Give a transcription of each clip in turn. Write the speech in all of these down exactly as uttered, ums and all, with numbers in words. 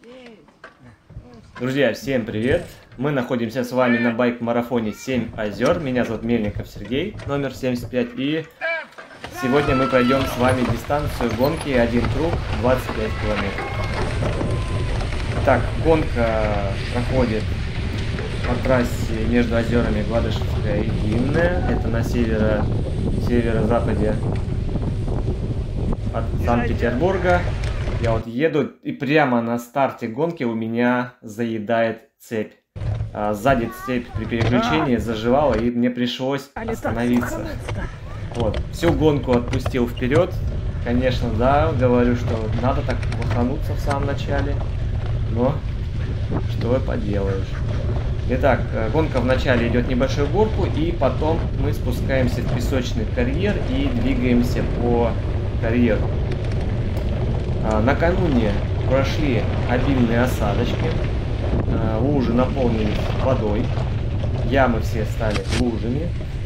Друзья, всем привет! Мы находимся с вами на байк-марафоне семь озер. Меня зовут Мельников Сергей, номер семьдесят пять. И сегодня мы пройдем с вами дистанцию гонки один круг двадцать пять километров. Так, гонка проходит по трассе между озерами Гладышевская и Длинная. Это на северо, северо-западе от Санкт-Петербурга. Я вот еду, и прямо на старте гонки у меня заедает цепь. А, сзади цепь при переключении заживала, и мне пришлось остановиться. Вот, всю гонку отпустил вперед. Конечно, да, говорю, что надо так лохануться в самом начале. Но что поделаешь. Итак, гонка вначале идет небольшую горку, и потом мы спускаемся в песочный карьер и двигаемся по карьеру. Накануне прошли обильные осадочки, лужи наполнились водой, ямы все стали лужами.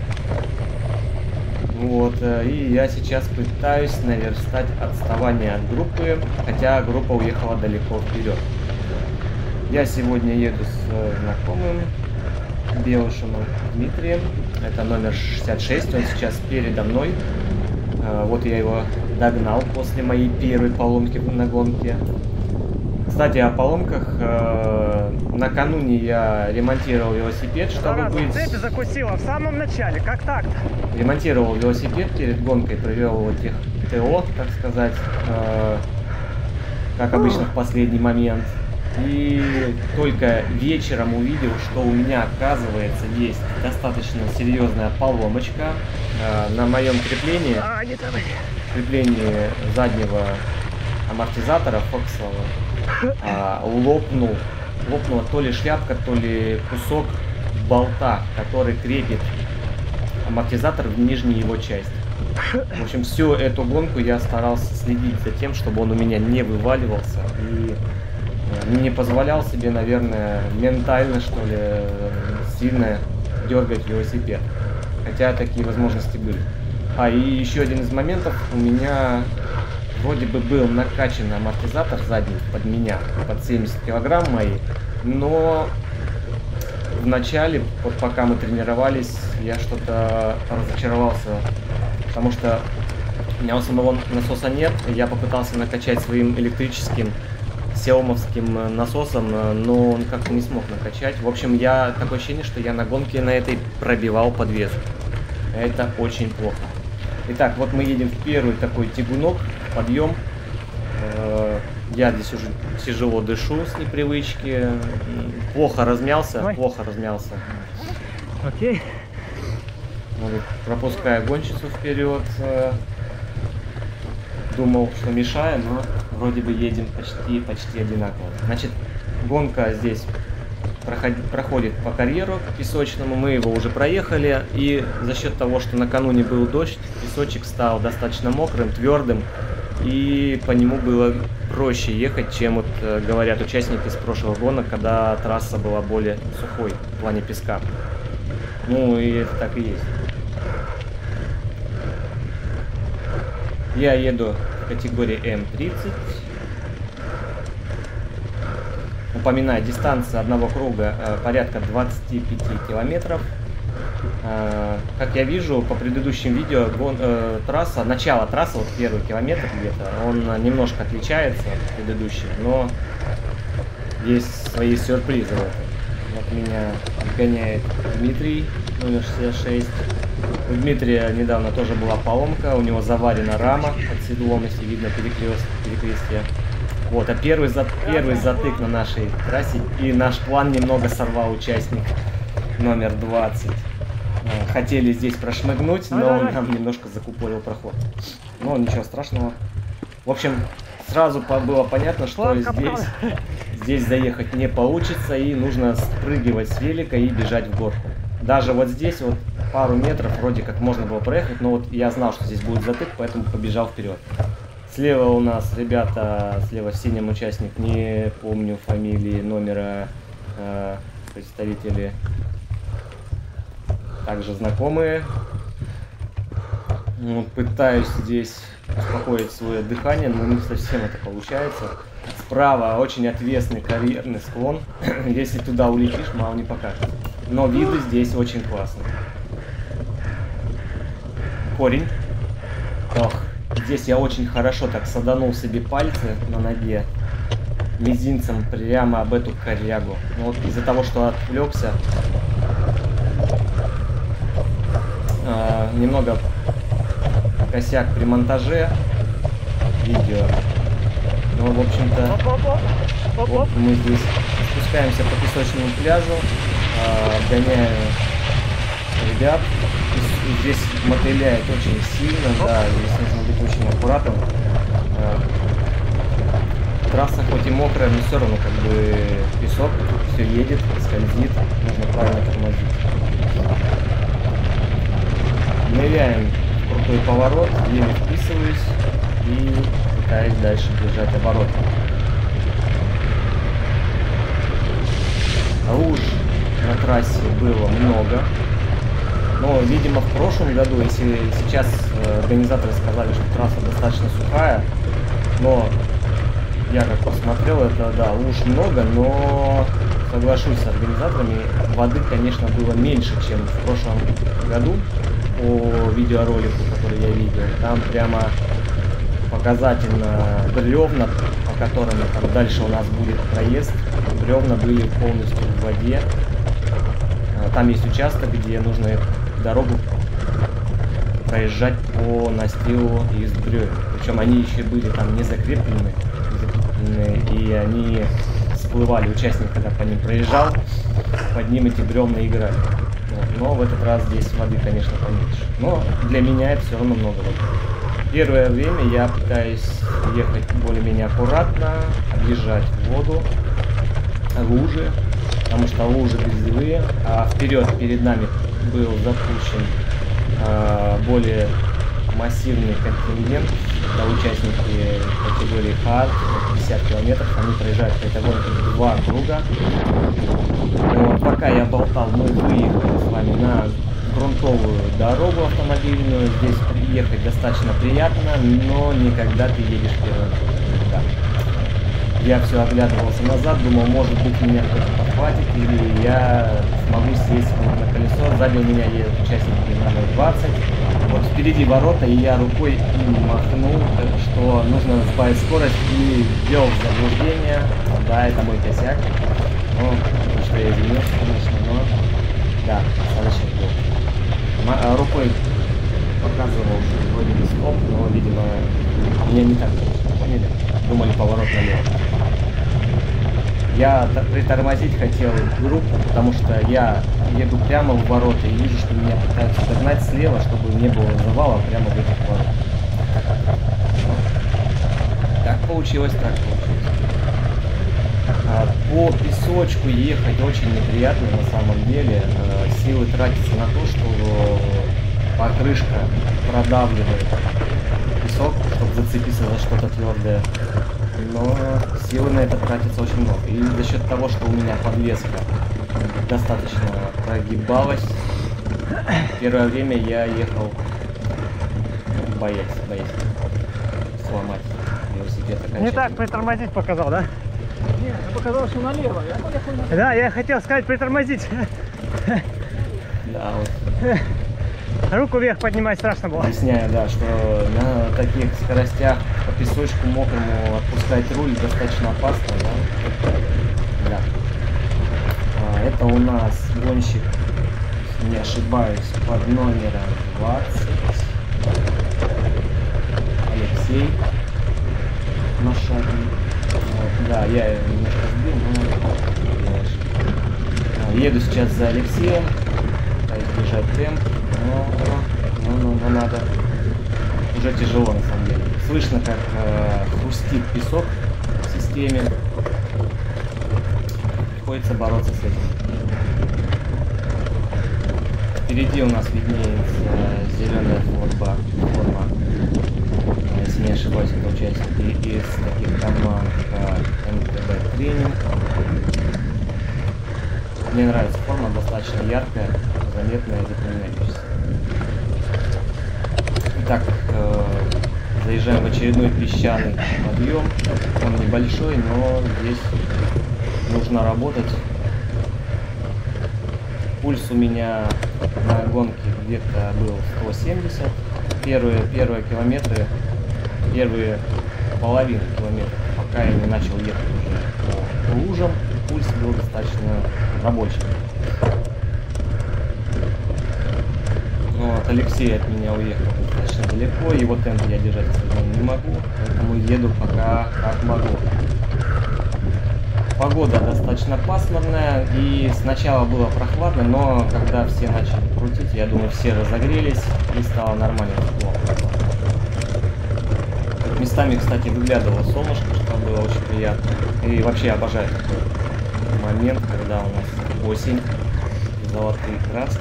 Вот, и я сейчас пытаюсь наверстать отставание от группы, хотя группа уехала далеко вперед. Я сегодня еду с знакомым Белышевым Дмитрием, это номер шестьдесят шесть, он сейчас передо мной. Вот я его догнал после моей первой поломки на гонке. Кстати, о поломках. Э, накануне я ремонтировал велосипед, чтобы быть... Цепь закусила в самом начале, как так-то? Ремонтировал велосипед перед гонкой, провел его тех ТО, так сказать, э, как обычно в последний момент. И только вечером увидел, что у меня, оказывается, есть достаточно серьезная поломочка э, на моем креплении. А, не давай. Креплении заднего амортизатора Фоксового а, лопнул. Лопнула то ли шляпка, то ли кусок болта, который крепит амортизатор в нижней его части. В общем, всю эту гонку я старался следить за тем, чтобы он у меня не вываливался и не позволял себе, наверное, ментально, что ли, сильно дергать велосипед. Хотя такие возможности были. А, и еще один из моментов, у меня вроде бы был накачан амортизатор задний под меня, под семьдесят килограмм мои, но в начале, вот пока мы тренировались, я что-то разочаровался, потому что у меня у самого насоса нет, я попытался накачать своим электрическим сеомовским насосом, но он как-то не смог накачать. В общем, я такое ощущение, что я на гонке на этой пробивал подвеску. Это очень плохо. Итак, вот мы едем в первый такой тягунок, подъем. Я здесь уже тяжело дышу с непривычки. Плохо размялся, Ой. плохо размялся. Окей. Вот, пропускаю гонщицу вперед. Думал, что мешаю, но вроде бы едем почти, почти одинаково. Значит, гонка здесь проходит, проходит по карьеру песочному, мы его уже проехали, и за счет того, что накануне был дождь, песочек стал достаточно мокрым, твердым, и по нему было проще ехать, чем вот говорят участники с прошлого гонок, когда трасса была более сухой в плане песка. Ну и это так и есть. Я еду в категории эм тридцать. Упоминаю, дистанция одного круга э, порядка двадцати пяти километров. Э, как я вижу по предыдущим видео, гон, э, трасса, начало трассы, вот первый километр где-то, он немножко отличается от предыдущего, но есть свои сюрпризы в этом. Вот меня отгоняет Дмитрий, номер шестьдесят шесть. У Дмитрия недавно тоже была поломка, у него заварена рама под седлом, если видно перекрест, перекрестие. Вот, а первый, за, первый затык на нашей трассе, и наш план немного сорвал участник номер двадцать. Хотели здесь прошмыгнуть, но он нам немножко закупорил проход. Но ничего страшного. В общем, сразу было понятно, что здесь, здесь заехать не получится, и нужно спрыгивать с велика и бежать в горку. Даже вот здесь вот пару метров вроде как можно было проехать, но вот я знал, что здесь будет затык, поэтому побежал вперед. Слева у нас ребята, слева в синем участник, не помню фамилии, номера, э, представители также знакомые. Ну, пытаюсь здесь успокоить свое дыхание, но не совсем это получается. Справа очень отвесный карьерный склон. Если туда улетишь, мало не покажется. Но виды здесь очень классные. Корень. Ох, здесь я очень хорошо так саданул себе пальцы на ноге. Мизинцем прямо об эту корягу. Но вот из-за того, что отвлекся, э, немного косяк при монтаже видео. Ну, в общем-то, вот мы здесь спускаемся по песочному пляжу, э, гоняя ребят. И здесь мотыляет очень сильно, да, здесь нужно быть очень аккуратным. Э, трасса хоть и мокрая, но все равно как бы песок, все едет, скользит, нужно правильно тормозить. Ныряем в крутой поворот, еле вписываюсь и пытаюсь дальше держать оборот. Луж на трассе было много, но, видимо, в прошлом году, если сейчас э, организаторы сказали, что трасса достаточно сухая, но я как посмотрел, это, да, луж много, но соглашусь с организаторами, воды, конечно, было меньше, чем в прошлом году по видеоролику, который я видел. Там прямо показательно бревна, по которым там дальше у нас будет проезд, бревна были полностью в воде. Там есть участок, где нужно дорогу проезжать по настилу из бревен. Причем они еще были там не закреплены, не закреплены, и они всплывали. Участник, когда по ним проезжал, под ним эти бревна играли. Вот. Но в этот раз здесь воды, конечно, поменьше. Но для меня это все равно много воды. Первое время я пытаюсь ехать более-менее аккуратно, объезжать воду, лужи, потому что лужи грязевые, а вперед перед нами был запущен э, более массивный контингент, это участники категории хард, пятьдесят километров, они проезжают по этой гонке два круга. Вот, пока я болтал, мы выехали с вами на грунтовую дорогу автомобильную. Здесь приехать достаточно приятно, но никогда ты едешь первым. Да. Я все оглядывался назад, думал, может быть, меня кто-то подхватит, или я смогу сесть на колесо. Сзади у меня едет участники номер двадцать. Вот впереди ворота, и я рукой им махнул, что нужно сбавить скорость, и ввел в заблуждение. Да, это мой косяк. Ну, что я извинился, конечно, но да, достаточно был. Рукой показывал, что вроде бы стоп, но, видимо, меня не так поняли. Думали, поворот налево. Я притормозить хотел группу, потому что я еду прямо в ворота и вижу, что меня пытаются догнать слева, чтобы не было завала прямо в этих воротах. Так получилось, так получилось. А, по песочку ехать очень неприятно на самом деле. А, силы тратятся на то, что покрышка продавливает песок, чтобы зацепиться за что-то твердое. Но силы на это тратится очень много. И за счет того, что у меня подвеска достаточно прогибалась, первое время я ехал боясь, боясь сломать велосипед. Не так притормозить показал, да? Нет, я показал, что налево. Я поехал налево. Да, я хотел сказать притормозить. Да, вот. Руку вверх поднимать страшно было. Объясняю, да, что на таких скоростях по песочку мокрому отпускать руль достаточно опасно, да? Да. А, это у нас гонщик, если не ошибаюсь, под номером двадцать. Алексей Машагин. Вот, да, я немножко сбил, но а, еду сейчас за Алексеем, пытаюсь держать темп. Но, но, но, но надо. Уже тяжело на самом деле. Слышно, как э, хрустит песок в системе. Приходится бороться с этим. Впереди у нас виднеется зеленая форма. форма. Если не ошибаюсь, это участники из таких команд, как эм тэ бэ Тренинг. Мне нравится форма, достаточно яркая, заметная и запоминающаяся. Итак, э, Заезжаем в очередной песчаный подъем. Он небольшой, но здесь нужно работать. Пульс у меня на гонке где-то был сто семьдесят. Первые, первые километры, первые половину километров, пока я не начал ехать уже по лужам, пульс был достаточно рабочий. Но вот Алексей от меня уехал достаточно далеко, его темп я держать, к сожалению, не могу, поэтому еду пока как могу. Погода достаточно пасмурная, и сначала было прохладно, но когда все начали крутить, я думаю, все разогрелись и стало нормально тепло. Местами, кстати, выглядывало солнышко, что было очень приятно. И вообще обожаю такой момент, когда у нас осень, золотые краски.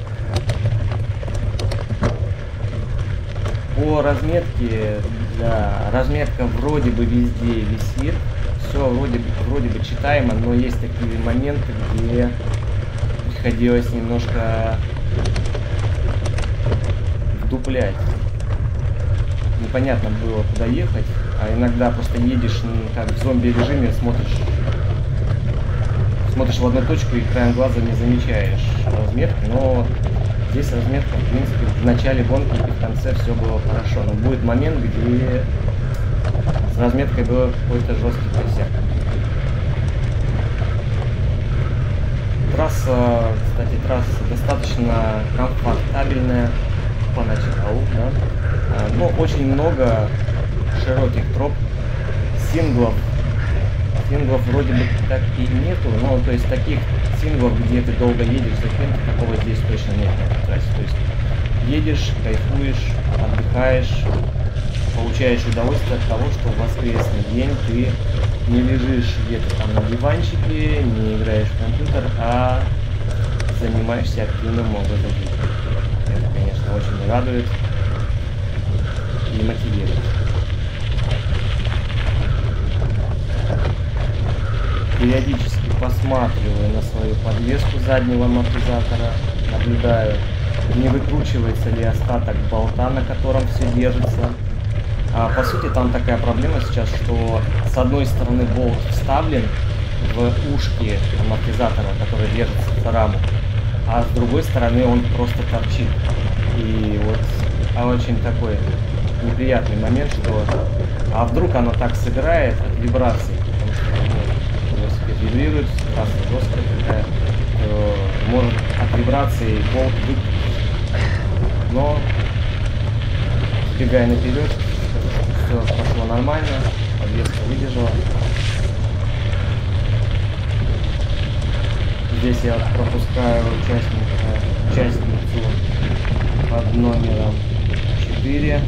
По разметке, да, разметка вроде бы везде висит. Все вроде бы, вроде бы читаемо, но есть такие моменты, где приходилось немножко вдуплять. Непонятно было, куда ехать, а иногда просто едешь как в зомби-режиме, смотришь, смотришь в одну точку и краем глаза не замечаешь разметку, но здесь разметка, в принципе, в начале гонки и в конце все было хорошо. Но будет момент, где с разметкой был какой-то жесткий косяк. Трасса, кстати, трасса достаточно комфортабельная поначалу, да? Но очень много широких троп, синглов. Синглов вроде бы так и нету, но то есть таких синглов, где ты долго едешь за кем-то, такого здесь точно нет на этой трассе. То есть едешь, кайфуешь, отдыхаешь, получаешь удовольствие от того, что в воскресный день ты не лежишь где-то там на диванчике, не играешь в компьютер, а занимаешься активным образом жизни. Это, конечно, очень радует и мотивирует. Периодически посматриваю на свою подвеску заднего амортизатора, наблюдаю, не выкручивается ли остаток болта, на котором все держится. А, по сути, там такая проблема сейчас, что с одной стороны болт вставлен в ушки амортизатора, который держится за раму, а с другой стороны он просто торчит. И вот а очень такой неприятный момент, что а вдруг оно так сыграет от вибраций, потому что ну, велосипед вибрирует, трасса жесткая такая, э, может от вибраций болт выключить. Но сбегая наперед, все пошло нормально, подвеска выдержала. Здесь я пропускаю участника, участницу под номером четыре,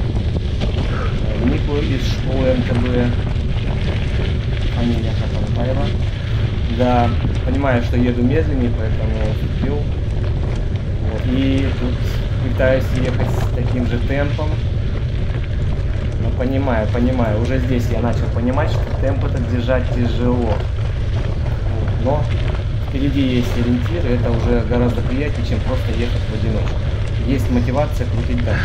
Нику из школы эн тэ бэ, фамилия Хатанбаева. Да, понимаю, что еду медленнее, поэтому вступил. Вот. И тут пытаюсь ехать с таким же темпом. Но понимаю, понимаю, уже здесь я начал понимать, что темп этот держать тяжело. Но впереди есть ориентиры, это уже гораздо приятнее, чем просто ехать в одиночку. Есть мотивация крутить дальше.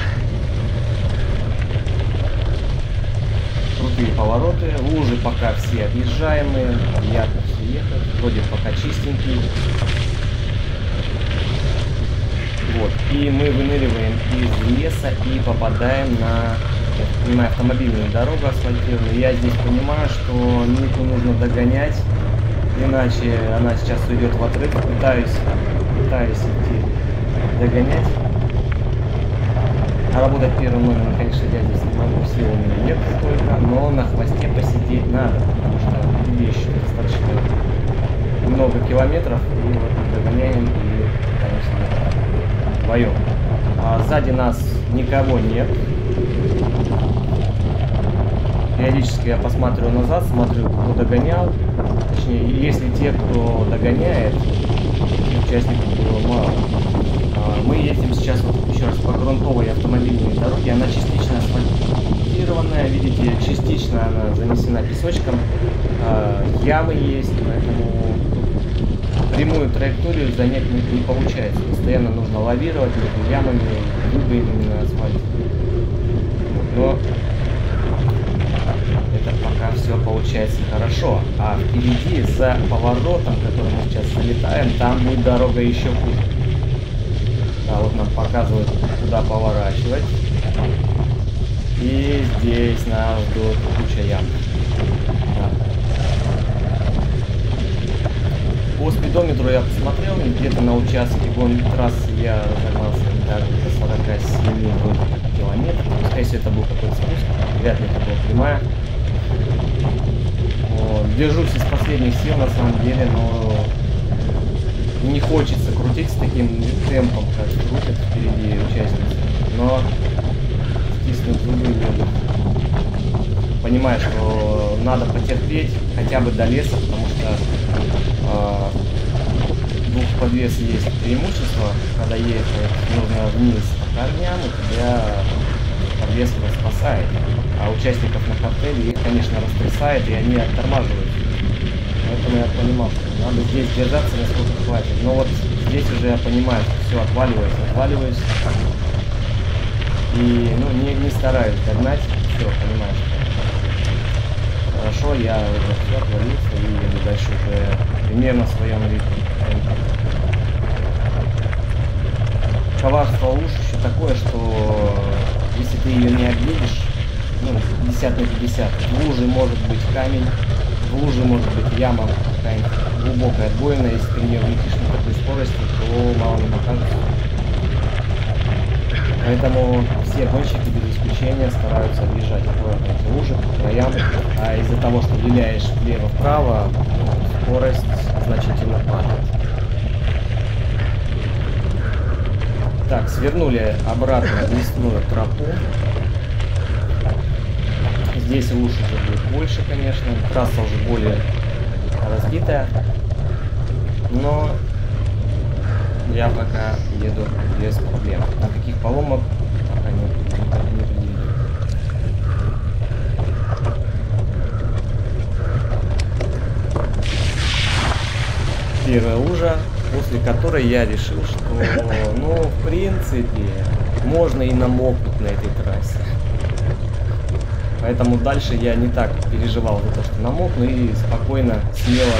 Крутые повороты, лужи пока все объезжаемые, приятно все ехать, вроде пока чистенький. Вот, и мы выныриваем из леса и попадаем на, я понимаю, автомобильную дорогу асфальтированную. Я здесь понимаю, что Нику нужно догонять, иначе она сейчас уйдет в отрыв. Пытаюсь, пытаюсь идти догонять. А работать первым номером, конечно, я здесь не могу, сил у меня нет столько, но на хвосте посидеть надо, потому что впереди еще достаточно много километров, и вот догоняем и пытаемся вдвоем. А сзади нас никого нет. Периодически я посматриваю назад, смотрю, кто догонял. Точнее, если те, кто догоняет, участников было мало. Мы едем сейчас вот еще раз по грунтовой автомобильной дороге. Она частично асфальтированная, видите, частично она занесена песочком. Ямы есть, поэтому прямую траекторию занять не, не получается. Постоянно нужно лавировать между ямами, выбоинами на асфальте. Но это пока все получается хорошо. А впереди, за поворотом, который мы сейчас залетаем, там будет дорога еще хуже. Да, вот нам показывают, куда поворачивать. И здесь нас ждет куча ям. Да. По спидометру я посмотрел, где-то на участке вон трассы я разогнался до сорока семи километров. Скорее всего, это был какой-то спуск, вряд ли это была прямая. Вот. Держусь из последних сил на самом деле, но не хочется крутить с таким темпом, как крутят впереди участницы. Но стиснуть зубы и ведут. Понимаю, что надо потерпеть хотя бы до леса, потому что э, двух подвес есть преимущество, когда ехать нужно вниз по камням, и тебя подвеска спасает. А участников на картеле их, конечно, растрясает, и они оттормаживают. Поэтому я понимал, что надо здесь держаться, насколько хватит. Но вот здесь уже я понимаю, что все, отваливаюсь, отваливаюсь. И, ну, не, не стараюсь догнать. Все, понимаю, что хорошо, я уже все отвалился и еду дальше уже примерно в своем ритме. Коварство луж еще такое, что если ты ее не объедешь, ну, пятьдесят на пятьдесят, в луже может быть камень, в луже может быть яма какая-нибудь глубокая, отбойная. Если ты в нее влетишь на такой скорости, то мало не покажется. Поэтому все гонщики без исключения стараются объезжать аккуратно эти лужи по краям, а из-за того, что виляешь влево-вправо, скорость значительно падает. Так, свернули обратно в лесную тропу. Здесь луж уже будет больше, конечно, трасса уже более разбитая, но я пока еду без проблем. Никаких поломок пока не, не, не предвидел. Первая лужа, после которой я решил, что, ну, в принципе, можно и намокнуть на этой трассе. Поэтому дальше я не так переживал за то, что намокну, и спокойно, смело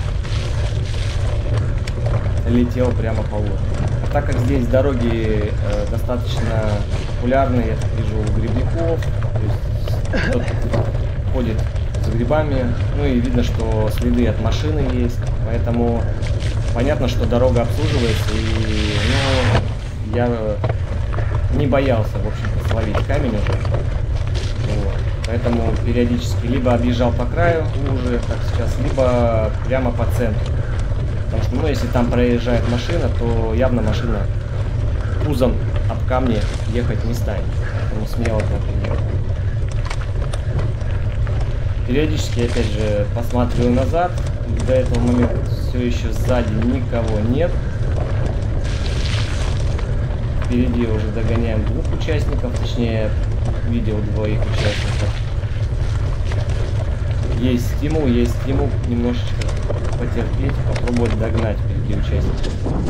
летел прямо по лужу. А так как здесь дороги э, достаточно популярные, я так вижу у грибников, то есть кто-то ходит с грибами, ну и видно, что следы от машины есть, поэтому понятно, что дорога обслуживается, и, ну, я не боялся, в общем-то, словить камень уже. Вот. Поэтому периодически либо объезжал по краю лужи, как сейчас, либо прямо по центру. Потому что, ну, если там проезжает машина, то явно машина пузом об камни ехать не станет. Поэтому смело так и ехать. Периодически, опять же, посматриваю назад. До этого момента все еще сзади никого нет. Впереди уже догоняем двух участников, точнее, видел двоих участников. Есть стимул, есть стимул немножечко потерпеть, попробовать догнать впереди участников.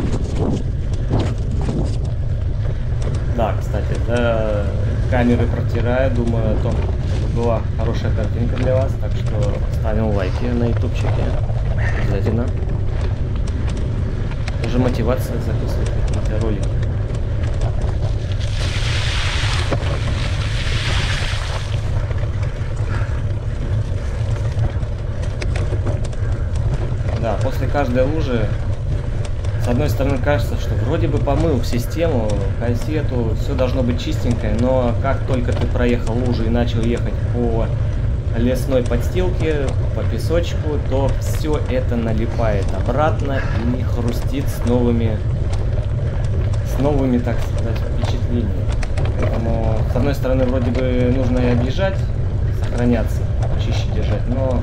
Да, кстати, да, камеры протираю, думаю о том, чтобы была хорошая картинка для вас, так что ставим лайки на ютубчике, обязательно. Тоже мотивация записывать какие-то ролики. Да, после каждой лужи, с одной стороны, кажется, что вроде бы помыл в систему, кассету, все должно быть чистенькое, но как только ты проехал лужу и начал ехать по лесной подстилке, по песочку, то все это налипает обратно и хрустит с новыми, с новыми, так сказать, впечатлениями. Поэтому, с одной стороны, вроде бы нужно и объезжать, сохраняться, чище держать, но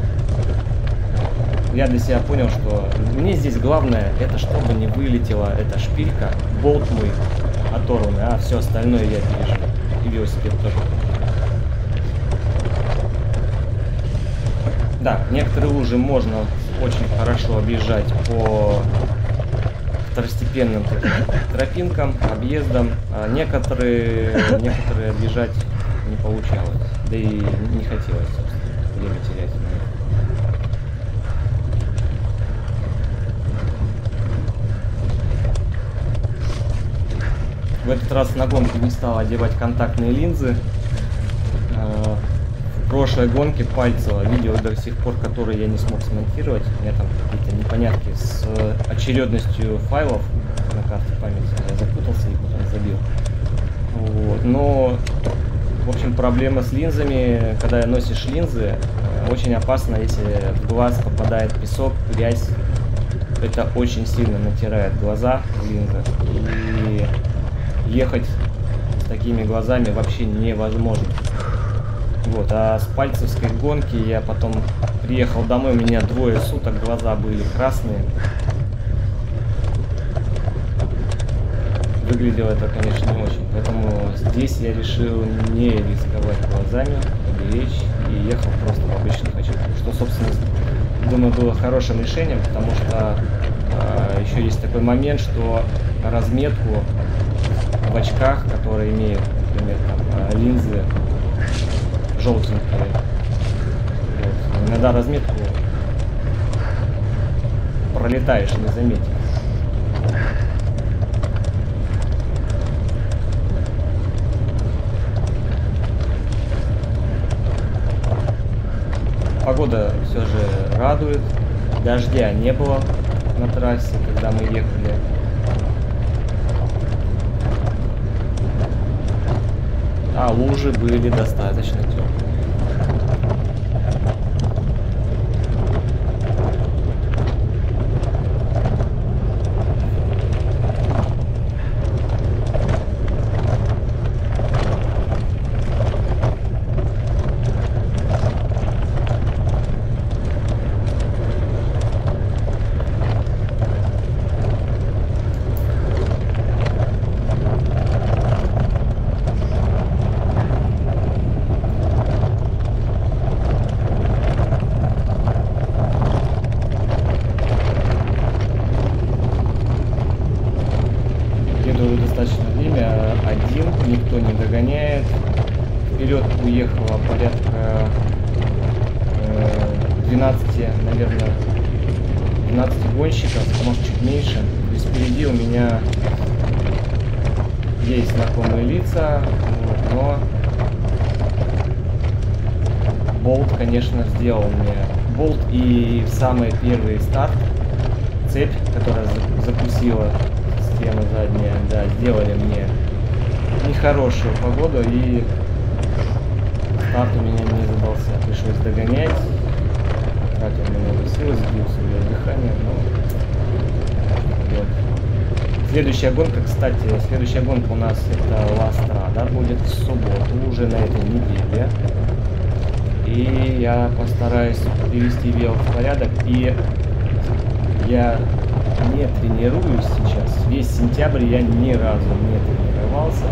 я для себя понял, что мне здесь главное, это чтобы не вылетела эта шпилька, болт мой оторванный, а все остальное я переживу. И велосипед тоже. Да, некоторые лужи можно очень хорошо объезжать по второстепенным таким тропинкам, объездам, а некоторые, некоторые объезжать не получалось. Да и не хотелось, собственно, время терять. В этот раз на гонке не стал одевать контактные линзы. В прошлой гонке Пальцева, видео до сих пор, которые я не смог смонтировать, у меня там какие-то непонятки с очередностью файлов на карте памяти, я запутался и потом забил. Вот. Но, в общем, проблема с линзами, когда носишь линзы, очень опасно, если в глаз попадает песок, грязь. Это очень сильно натирает глаза в линзах, и ехать с такими глазами вообще невозможно. Вот, а с пальцевской гонки я потом приехал домой, у меня двое суток глаза были красные. Выглядело это, конечно, не очень. Поэтому здесь я решил не рисковать глазами, поберечь, и ехал просто в обычных очках. Что, собственно, думаю, было хорошим решением, потому что э, еще есть такой момент, что разметку в очках, которые имеют, например, там, линзы желтенькие, вот, иногда разметку пролетаешь, не заметив. Погода все же радует, дождя не было на трассе, когда мы ехали. А лужи были достаточно теплые. Достаточно время, один, никто не догоняет. Вперед уехало порядка э, двенадцати, наверное, двенадцати гонщиков, может чуть меньше. То есть впереди у меня есть знакомые лица, вот, но Болт, конечно, сделал мне. Болт и самый первый старт, цепь, которая закусила система задняя, да, сделали мне нехорошую погоду, и старт у меня не задался. Пришлось догонять, тратил немного силы, сбил свое дыхание, но вот. Следующая гонка, кстати, следующая гонка у нас это Ла Страда, будет в субботу, уже на этой неделе. И я постараюсь привести вело в порядок, и я не тренируюсь сейчас. Весь сентябрь я ни разу не тренировался.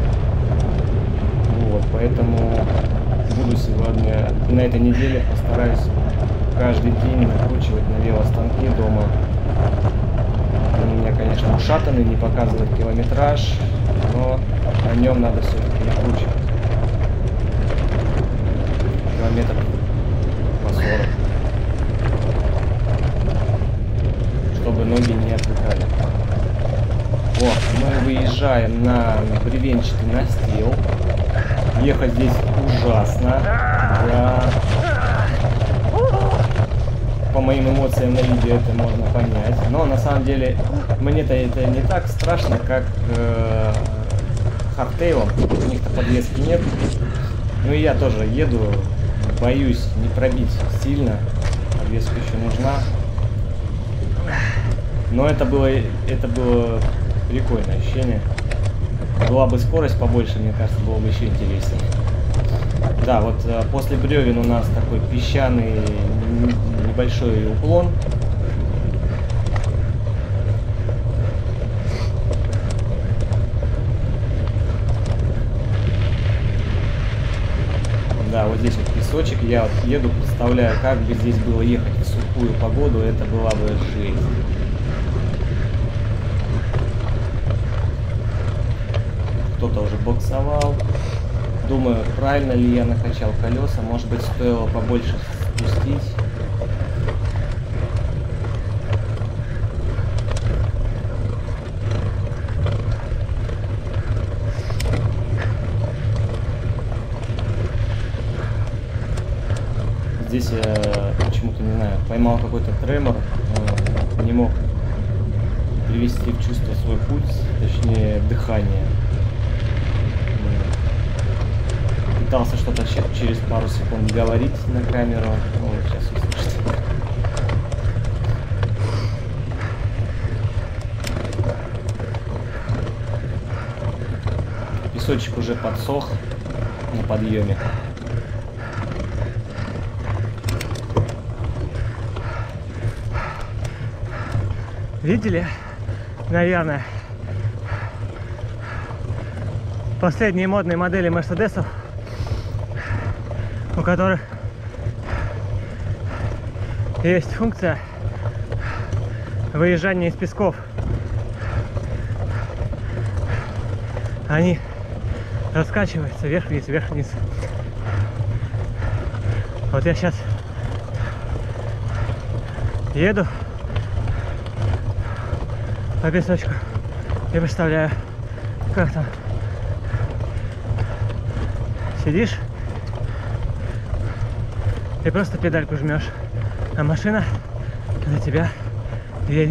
Вот, поэтому буду сегодня, на этой неделе постараюсь каждый день накручивать на велостанке дома. Он у меня, конечно, ушатанный, не показывает километраж, но на нем надо все-таки накручивать. Километр по сорок. Чтобы ноги не отвлекали. Вот, мы выезжаем на бревенчатый настил. Ехать здесь ужасно. Да. По моим эмоциям на видео это можно понять. Но на самом деле мне-то это не так страшно, как э, хардтейлом. У них-то подвески нет. Ну и я тоже еду, боюсь не пробить сильно. Подвеска еще нужна. Но это было, это было прикольное ощущение. Была бы скорость побольше, мне кажется, было бы еще интереснее. Да, вот после бревен у нас такой песчаный небольшой уклон. Да, вот здесь вот песочек. Я вот еду, представляю, как бы здесь было ехать в сухую погоду, это была бы жизнь. Кто-то уже боксовал. Думаю, правильно ли я накачал колеса. Может быть, стоило побольше спустить. Здесь я почему-то, не знаю, поймал какой-то тремор, не мог привести в чувство свой пульс, точнее дыхание. Пытался что-то через пару секунд говорить на камеру. Ну, сейчас услышите. Песочек уже подсох на подъеме. Видели, наверное, последние модные модели Мерседесов, у которых есть функция выезжания из песков. Они раскачиваются вверх-вниз, вверх-вниз. Вот я сейчас еду по песочку и представляю, как там сидишь и просто педальку жмешь, а машина за тебя едет.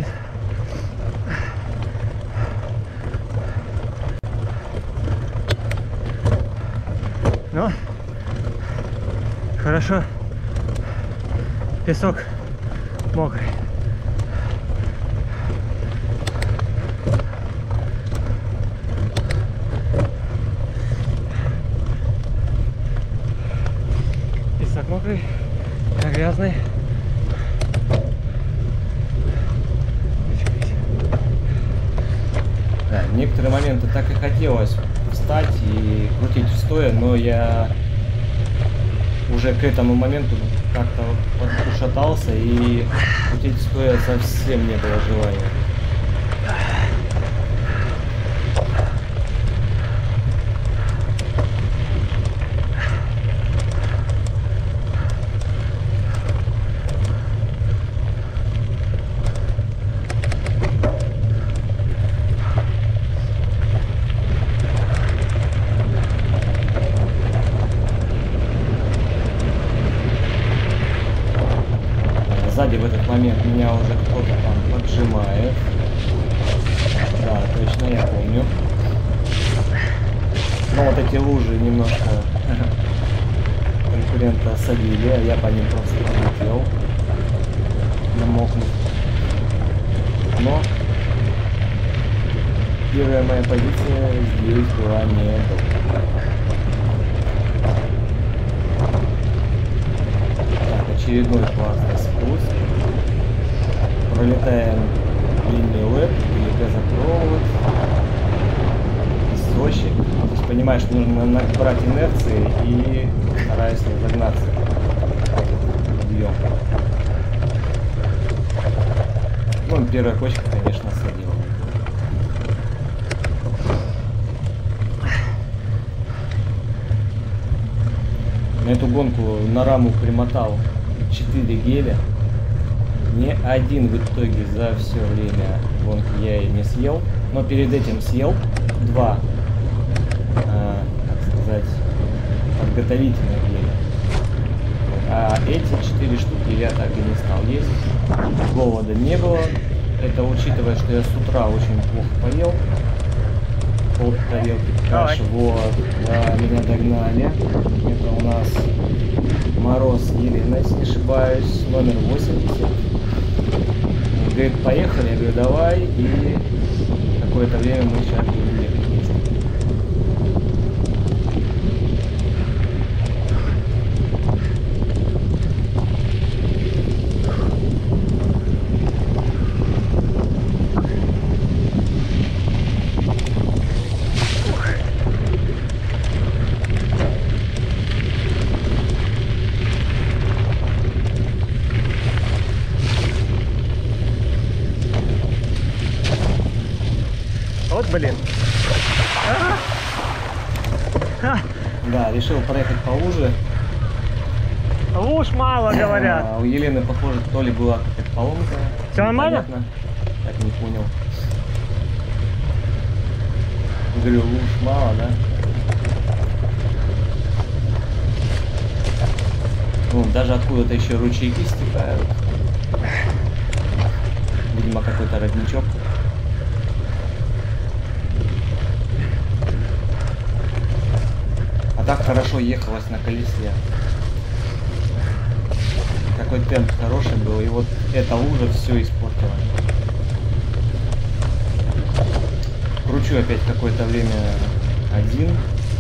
Но хорошо, песок мокрый. Песок мокрый, грязный. Да, в некоторые моменты так и хотелось встать и крутить стоя, но я уже к этому моменту как-то ушатался и крутить стоя совсем не было желания. Сзади в этот момент меня уже кто-то там поджимает. Да, точно, я помню. Но вот эти лужи немножко конкурента осадили, а я по ним просто пролетел, намокнув. Но первая моя позиция здесь была не добрая. Очередной классный спуск. Пролетаем длинный лэп или газопровод. Песочек. Здесь понимаешь, нужно набрать инерции и стараюсь не загнаться. Подъем. Ну, первая кочка, конечно, садила. На эту гонку на раму примотал четыре геля. Ни один в итоге за все время гонки я и не съел. Но перед этим съел два, э, так сказать, подготовительных геля. А эти четыре штуки я так и не стал есть. Голода не было. Это учитывая, что я с утра очень плохо поел. Пол тарелки каши. Вот, да, меня догнали. Это у нас Мороз с Еленой, если не ошибаюсь, номер восемьдесят. Говорит, поехали, я говорю, давай, и какое-то время мы сейчас будем ехать вместе. Вот, блин. А! А! Да, решил проехать по луже. Луж мало, говорят. А, у Елены, похоже, то ли была какая-то поломка. Все нормально? Непонятно. Так не понял. Говорю, луж мало, да? Ну, даже откуда-то еще ручейки стекают. Видимо, какой-то родничок. А так хорошо ехалось на колесе. Какой темп хороший был, и вот эта лужа все испортила. Кручу опять какое-то время один.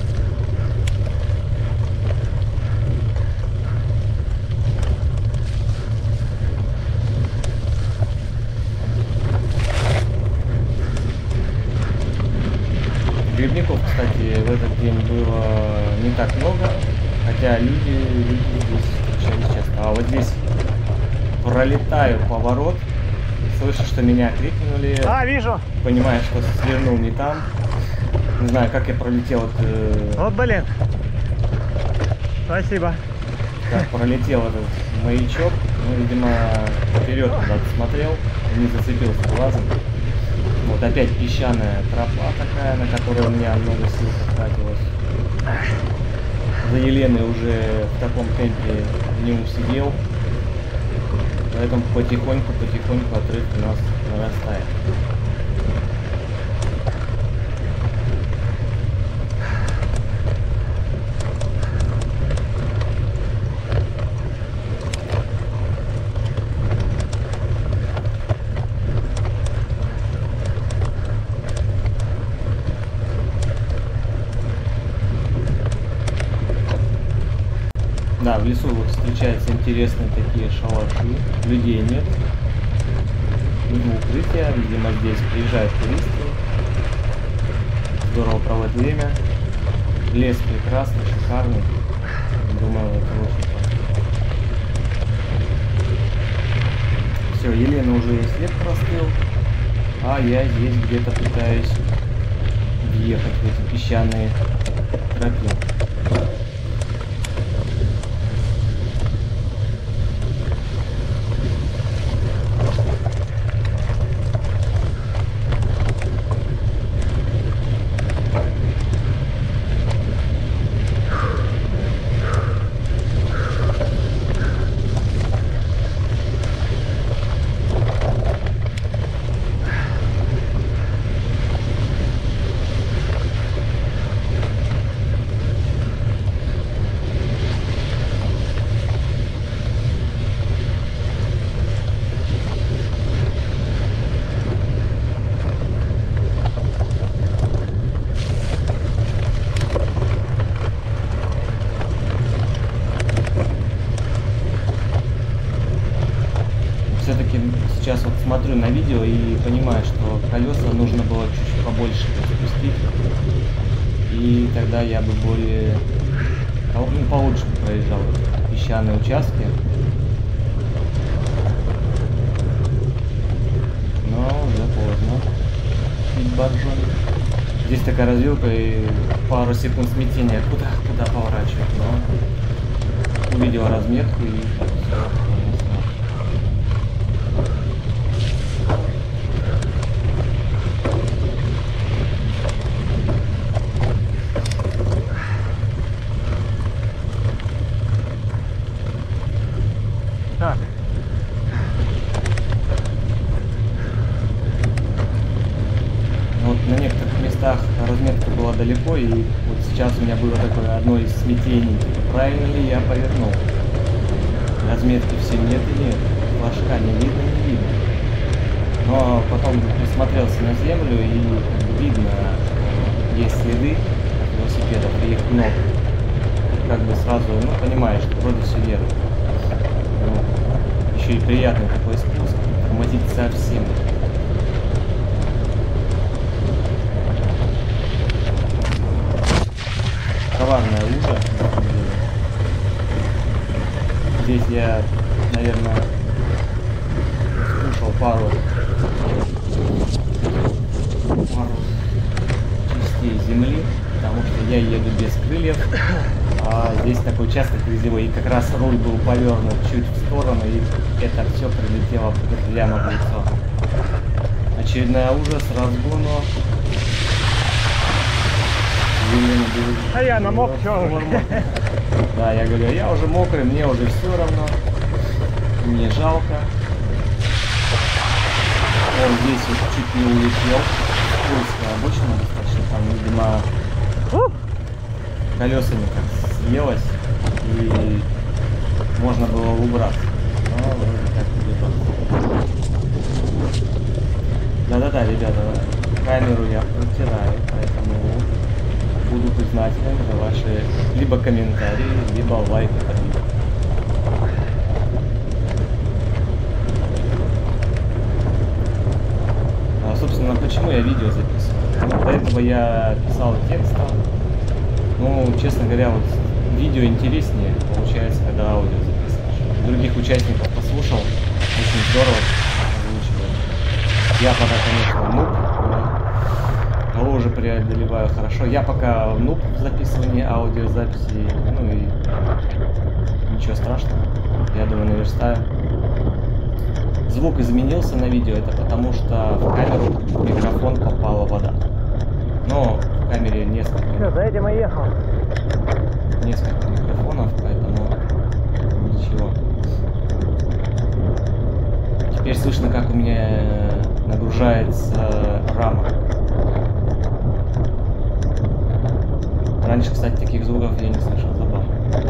Грибников, кстати, в этот день было не так много, хотя люди, люди здесь встречались часто. А вот здесь пролетаю поворот, слышу, что меня крикнули. А, вижу. Понимаю, что свернул не там. Не знаю, как я пролетел. Вот, э... вот блин. Спасибо. Как пролетел этот маячок. Ну, видимо, вперед куда-то смотрел, не зацепился глазом. Вот опять песчаная тропа такая, на которой у меня много сил потратилось. За Еленой уже в таком темпе не усидел. Поэтому потихоньку-потихоньку отрыв у нас нарастает. Да, в лесу вот встречаются интересные такие шалаши, людей нет, видимо укрытия, видимо здесь приезжают туристы, здорово проводят время, лес прекрасный, шикарный, думаю, это очень классно. Все, Елена уже и след простыл, а я здесь где-то пытаюсь въехать в эти песчаные тропинки. Сейчас вот смотрю на видео и понимаю, что колеса нужно было чуть-чуть побольше спустить, и тогда я бы более, ну, получше проезжал песчаные участки. Но уже поздно пить боржоми. Здесь такая развилка и пару секунд смятения, куда, куда поворачивать, но увидел разметку и все. Так. Вот на некоторых местах разметка была далеко, и вот сейчас у меня было такое одно из смятений, правильно ли я повернул. Разметки все нет и нет, флажка не видно, не видно. Но потом присмотрелся на землю и как бы видно, что есть следы велосипедов, и их много. Как бы сразу, ну, понимаешь, что вроде все верно. Еще и приятный такой спуск, тормозить совсем. Коварная лужа. Здесь я, наверное, скушал пару, пару частей земли, потому что я еду без крыльев. Здесь такой участок грязевой, и как раз руль был повернут чуть в сторону, и это все прилетело прямо в лицо. Очередной ужас, разгону. А я намок, чё? Да, я говорю, я уже мокрый, мне уже все равно. Мне жалко. Он здесь вот чуть не улетел. Скользкая обочина достаточно, там, видимо, колесами как съелось, и можно было убраться. Но вроде так не. Да-да-да, ребята, камеру я протираю, поэтому буду признателен за ваши либо комментарии, либо лайки под видео. А, собственно, почему я видео записываю? До этого я писал текстом. Ну, честно говоря, вот видео интереснее получается, когда аудио записываешь. Других участников послушал, очень здорово озвучивают. Я пока, конечно, нуб, но уже преодолеваю хорошо. Я пока нуб в записывании аудиозаписи, ну и ничего страшного, я думаю, наверстаю. Звук изменился на видео, это потому что в камеру в микрофон попала вода. Но в камере несколько. Все, за этим и ехал. Несколько микрофонов, поэтому ничего. Теперь слышно, как у меня нагружается рама. Раньше, кстати, таких звуков я не слышал, забавно.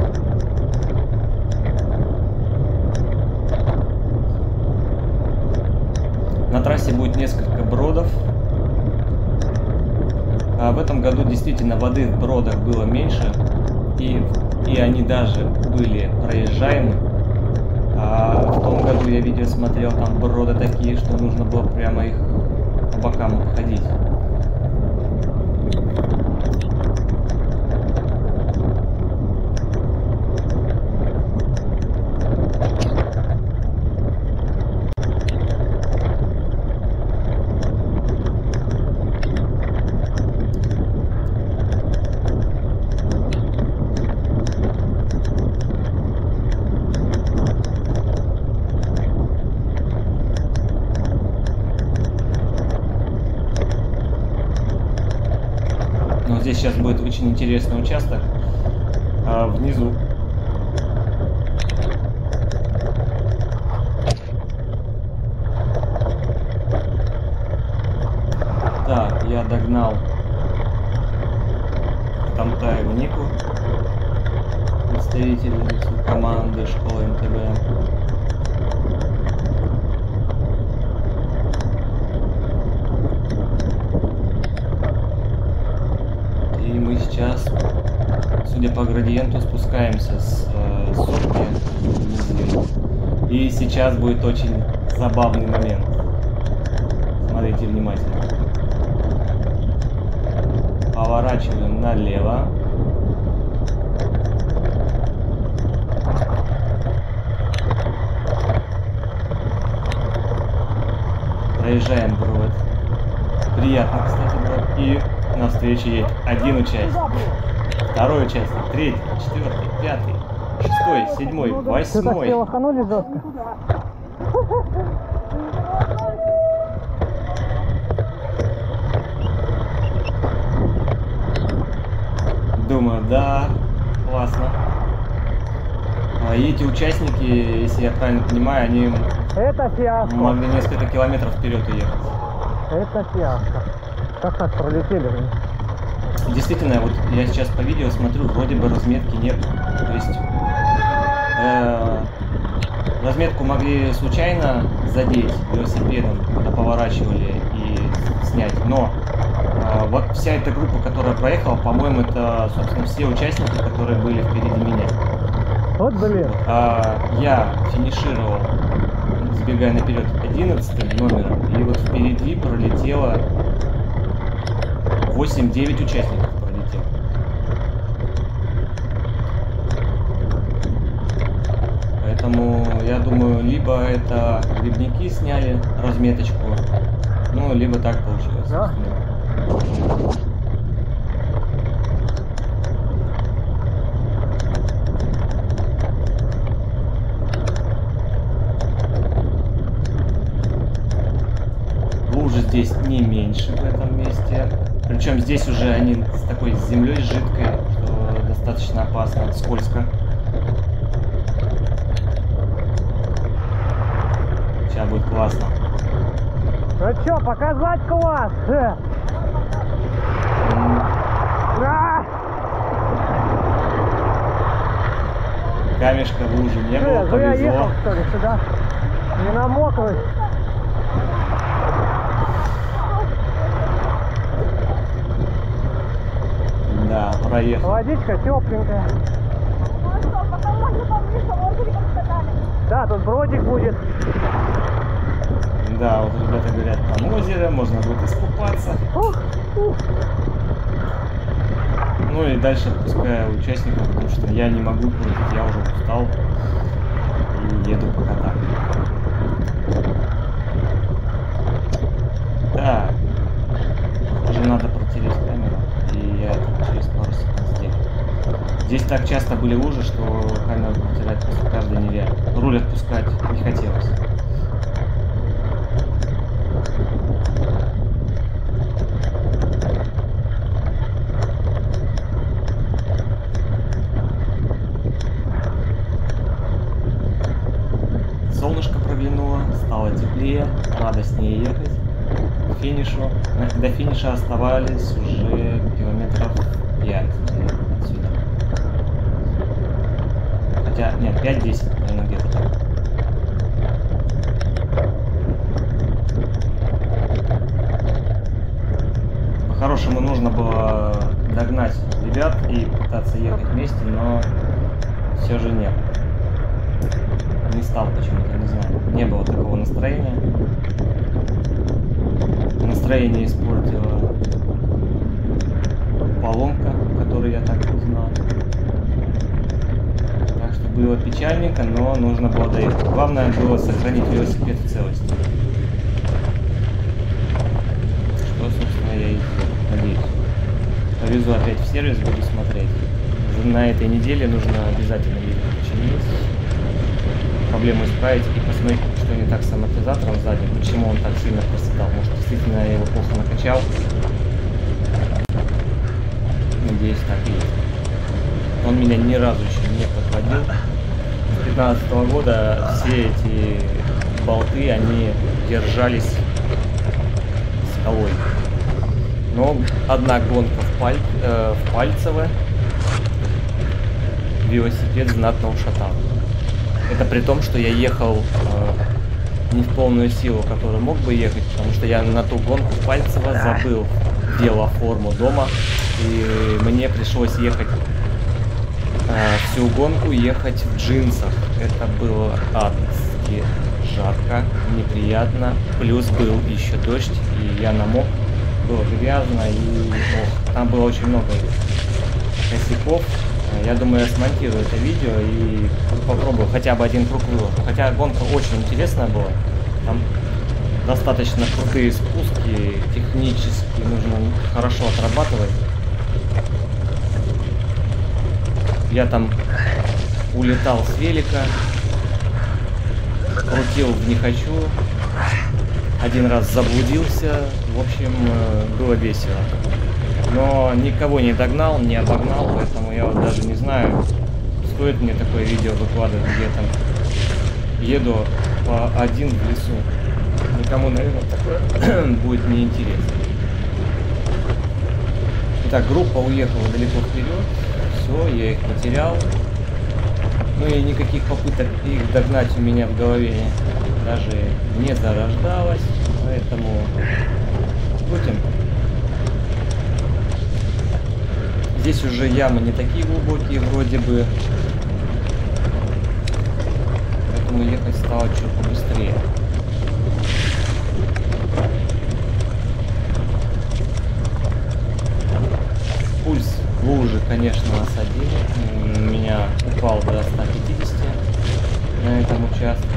На трассе будет несколько бродов. А в этом году действительно воды в бродах было меньше, и, и они даже были проезжаемы. А в том году я видео смотрел, там броды такие, что нужно было прямо их по бокам обходить. Здесь сейчас будет очень интересный участок а, внизу. Так, я догнал Тантаеву Нику, представительницу команды школы эм тэ бэ. Сейчас, судя по градиенту, спускаемся с э, сопки. И сейчас будет очень забавный момент. Смотрите внимательно. Поворачиваем налево. Проезжаем брод. Приятно, кстати, брод. И навстречу едет один участник, второй участник, третий, четвертый, пятый, шестой, седьмой, восьмой. Лоханули жестко. Думаю, да, классно. И эти участники, если я правильно понимаю, они Это фиаско. могли несколько километров вперед уехать. Это фиаско. Как так пролетели? Действительно, вот я сейчас по видео смотрю, вроде бы разметки нет. То есть э, разметку могли случайно задеть велосипедом, когда поворачивали и снять. Но э, вот вся эта группа, которая проехала, по-моему, это, собственно, все участники, которые были впереди меня. Вот блин. А, я финишировал, сбегая наперед, одиннадцатым номером, и вот впереди пролетело восемь-девять участников пролетело. Поэтому я думаю, либо это грибники сняли разметочку, ну, либо так получилось. Да? здесь не меньше в этом месте. Причем здесь уже они с такой землей жидкой, что достаточно опасно, скользко. Сейчас будет классно. Ну что, показать класс? Камешка в луже не было, Что, я повезло. ехал, что ли, сюда? Не намокнуть. Да, проехал. Водичка тепленькая. Да, тут бродик будет. Да, вот ребята говорят, там озеро, можно будет искупаться. Ух, ух. Ну и дальше отпускаю участников, потому что я не могу крутить, я уже устал. И еду пока так. Да. Уже надо протереть камеру. И я это через пару секунд сделаю. Здесь так часто были лужи, что камеру протирать после каждой нереально. Руль отпускать не хотелось. Солнышко проглянуло, стало теплее, радостнее ехать к финишу. До финиша оставались уже километров пять отсюда. Хотя, нет, пять-десять, наверное, где-то так. По-хорошему нужно было догнать ребят и пытаться ехать вместе, но все же нет. Не стал почему-то, не знаю. Не было такого настроения. Настроение испортила поломка, которую я так узнал. Так что было печальненько, но нужно было доехать. Главное было сохранить велосипед в целости. Что, собственно, я и надеюсь. Повезу опять в сервис, буду смотреть. На этой неделе нужно обязательно видео починить. Проблему исправить и посмотреть, что не так с амортизатором задним, почему он так сильно проседал. Может, действительно я его плохо накачал. Надеюсь, так и есть. Он меня ни разу еще не подводил. С две тысячи пятнадцатого года все эти болты, они держались скалой. Но одна гонка в, Паль... э, в Пальцево велосипед знатно ушатал. Это при том, что я ехал э, не в полную силу, которую мог бы ехать, потому что я на ту гонку в Пальцево забыл велоформу дома, и мне пришлось ехать э, всю гонку ехать в джинсах. Это было адски жарко, неприятно, плюс был еще дождь, и я намок, было грязно, и ох, там было очень много косяков. Я думаю, я смонтирую это видео и попробую хотя бы один круг выложу. Хотя гонка очень интересная была. Там достаточно крутые спуски, технически нужно хорошо отрабатывать. Я там улетал с велика, крутил в не хочу, один раз заблудился, в общем, было весело. Но никого не догнал, не обогнал, поэтому я вот даже не знаю, стоит мне такое видео выкладывать, где я там еду по один в лесу. Никому, наверное, такое будет неинтересно. Итак, группа уехала далеко вперед. Все, я их потерял. Ну и никаких попыток их догнать у меня в голове даже не зарождалось. Поэтому крутим. Здесь уже ямы не такие глубокие вроде бы. Поэтому ехать стало чуть побыстрее. Пульс лужи, конечно, осадили. У меня упал до ста пятидесяти на этом участке.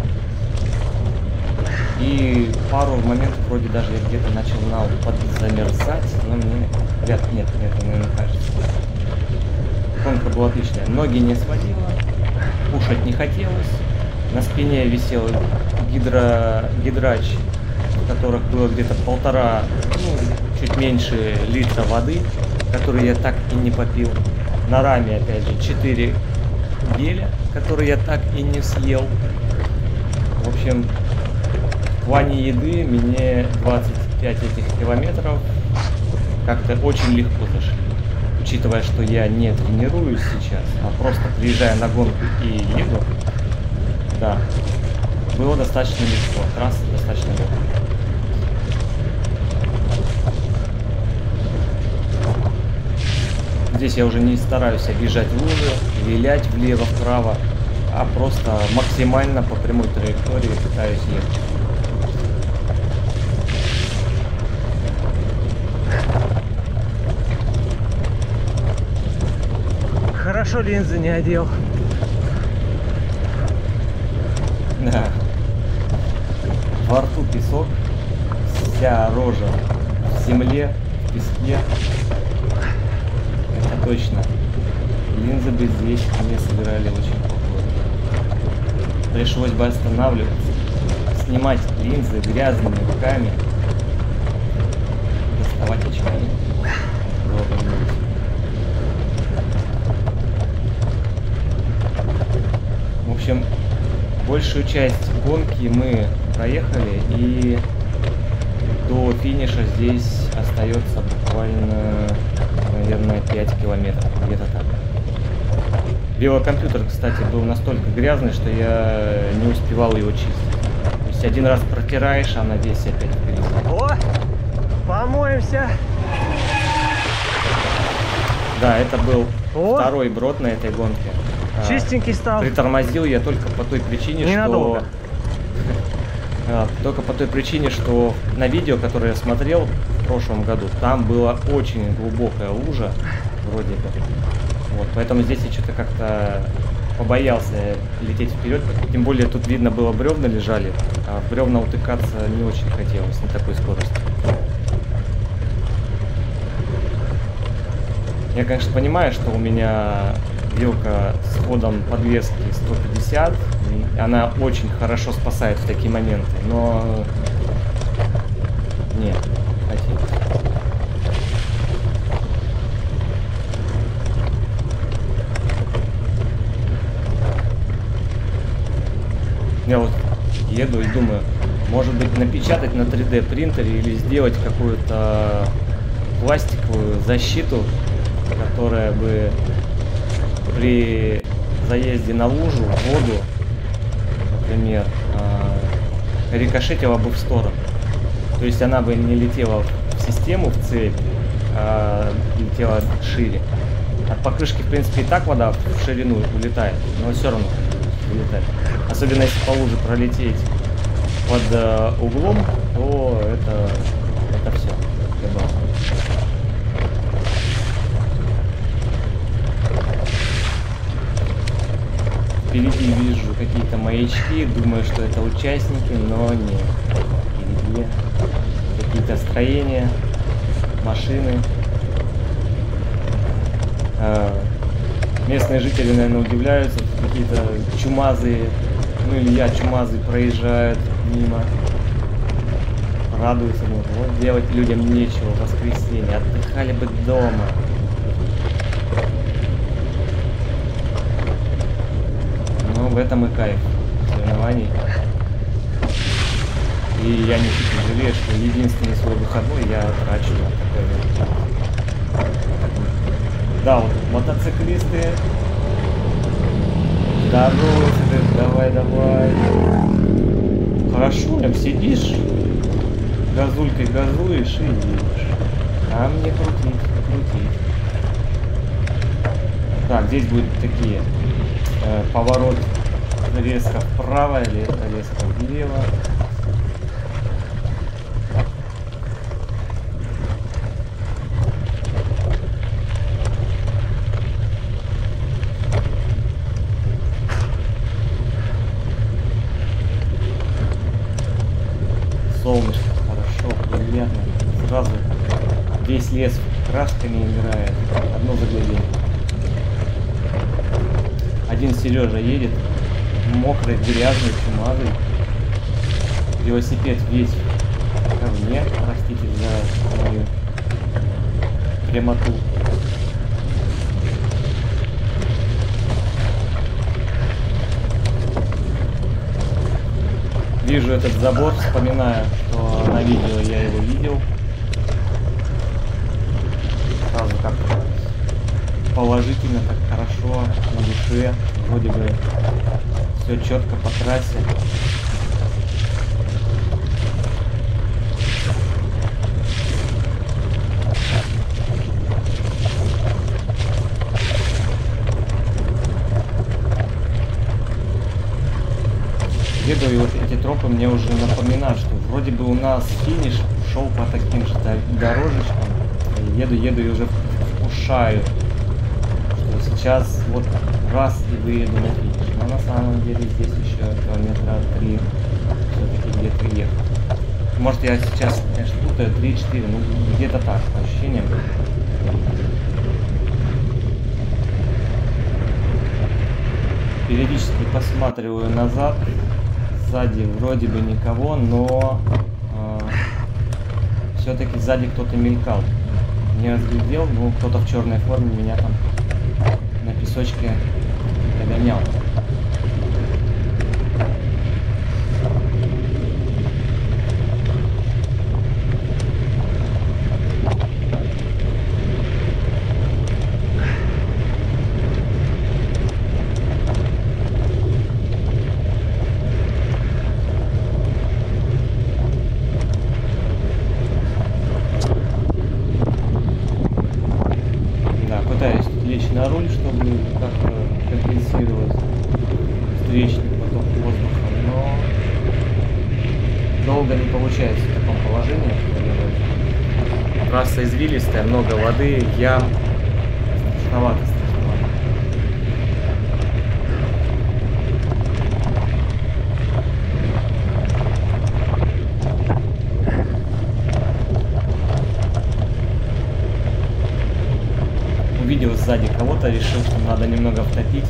И пару моментов вроде даже я где-то начал на подзамерзать, но мне... Ребят, нет, нет, мне не кажется. Гонка была отличная. Ноги не сводила, кушать не хотелось. На спине висел гидро... гидрач которых было где-то полтора, ну, чуть меньше литра воды, которые я так и не попил. На раме, опять же, четыре геля, которые я так и не съел. В общем, в плане еды мне двадцать пять этих километров как-то очень легко зашли. Учитывая, что я не тренируюсь сейчас, а просто приезжаю на гонку и еду, да, было достаточно легко, трасса достаточно легкая. Здесь я уже не стараюсь объезжать лужи, вилять влево-вправо, а просто максимально по прямой траектории пытаюсь ехать. Хорошо линзы не одел. Да. Во рту песок, вся рожа в земле, в песке. Это точно. Линзы бы здесь не сыграли очень плохо. Пришлось бы останавливаться, снимать линзы грязными руками, доставать очки. В общем, большую часть гонки мы проехали, и до финиша здесь остается буквально, наверное, пять километров, где-то так. Велокомпьютер, кстати, был настолько грязный, что я не успевал его чистить. То есть один раз протираешь, а на весь опять впереди. О, помоемся. Да, это был О! второй брод на этой гонке. Чистенький стал. Притормозил я только по той причине, Ненадолго. что... Только по той причине, что на видео, которое я смотрел в прошлом году, там была очень глубокая лужа, вроде бы. Вот, поэтому здесь я что-то как-то побоялся лететь вперед. Тем более тут видно было, бревна лежали, а в бревна утыкаться не очень хотелось на такой скорости. Я, конечно, понимаю, что у меня вилка с ходом подвески сто пятьдесят, и она очень хорошо спасает в такие моменты, но нет, хотелось. Я вот еду и думаю, может быть, напечатать на три дэ принтере или сделать какую-то пластиковую защиту, которая бы при заезде на лужу, в воду, например, рикошетила бы в сторону. То есть она бы не летела в систему, в цель, а летела шире. От покрышки, в принципе, и так вода в ширину улетает, но все равно улетает. Особенно если по луже пролететь под э, углом, то это, это все. Впереди вижу какие-то маячки, думаю, что это участники, но нет. Впереди какие-то строения, машины. А, местные жители, наверное, удивляются, какие-то чумазые, ну или я чумазый, проезжают мимо. Радуются, вот, вот делать людям нечего в воскресенье, отдыхали бы дома. Но в этом и кайф соревнований. И я не жалею, что единственный свой выходной я трачу на такой. Да, вот мотоциклисты. Здорово, давай, давай. Хорошо, прям сидишь, газулькой газуешь и едешь. А мне крутить, крутить. Так, здесь будут такие э, поворот резко вправо или резко влево. Солнышко, хорошо, приятно. Сразу весь лес красками играет. Одно загляденье. Один Сережа едет, мокрый, грязный, чумазый. Велосипед весь говне, простите за мою прямоту. Вижу этот забор, вспоминаю, что на видео я его видел. Сразу как-то положительно, так хорошо, на душе, вроде бы все четко по трассе. Еду, и вот эти тропы мне уже напоминают, что вроде бы у нас финиш шел по таким же дорожечкам. Еду, еду и уже вкушаю, что сейчас вот раз и выеду на финиш. Но на самом деле здесь еще километра три все-таки где-то ехать. Может, я сейчас, конечно, путаю три-четыре, ну где-то так, по ощущениям. Периодически посматриваю назад. Сзади вроде бы никого, но э, все-таки сзади кто-то мелькал. Не разглядел, но кто-то в черной форме меня там на песочке догонял. На руль, чтобы как-то компенсировать встречный поток воздуха, но долго не получается в таком положении. Трасса извилистая, много воды, ям, страшновато, страшновато. Увидел сзади кого-то, решил, что надо немного втопить.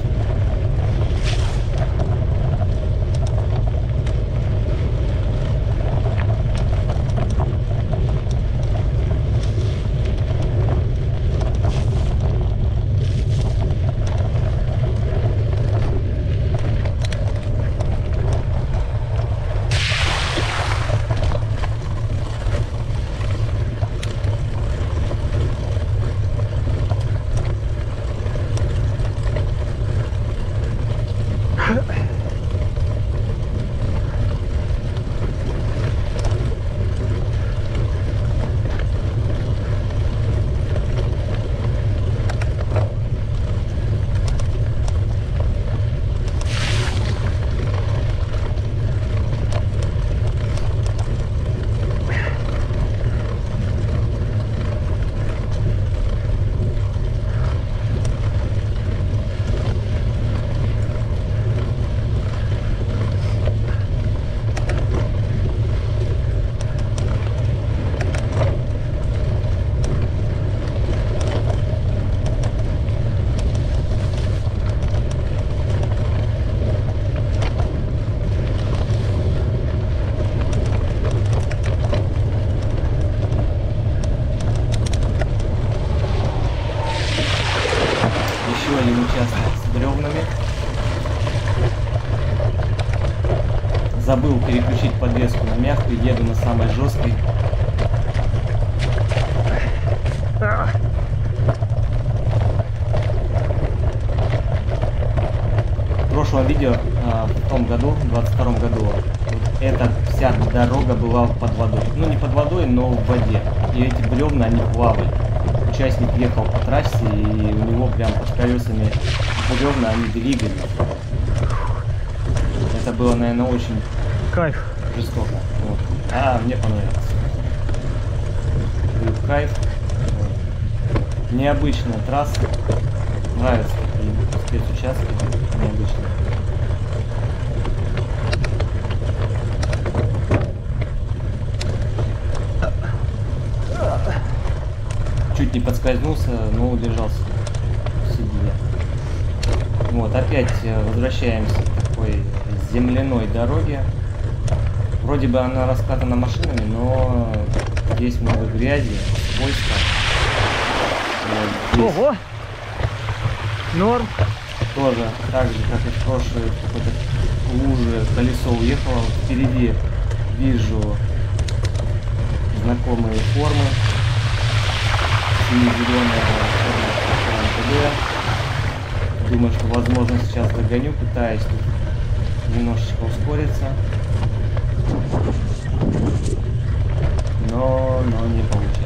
Забыл переключить подвеску на мягкую, еду на самой жесткой. В прошлом видео, в том году, в двадцать втором году, вот эта вся дорога была под водой. Ну не под водой, но в воде. И эти бревна, они плавали. Участник ехал по трассе, и у него прям под колесами бревна, они двигались. Это было, наверное, очень кайф. Жестоко. Вот. А мне понравилось. И кайф. Вот. Необычная трасса. Нравятся такие спецучастки. Необычные. Чуть не подскользнулся, но удержался в седле. Вот, опять возвращаемся к такой земляной дороге. Вроде бы она раскатана машинами, но здесь много грязи, скользко. Вот здесь Ого! Норм. тоже, так же, как и в прошлой какой-то луже, колесо уехало. Вот впереди вижу знакомые формы. Сине-зеленая форма МТБ. Думаю, что возможно сейчас догоню, пытаюсь тут немножечко ускориться. Но, но не получается.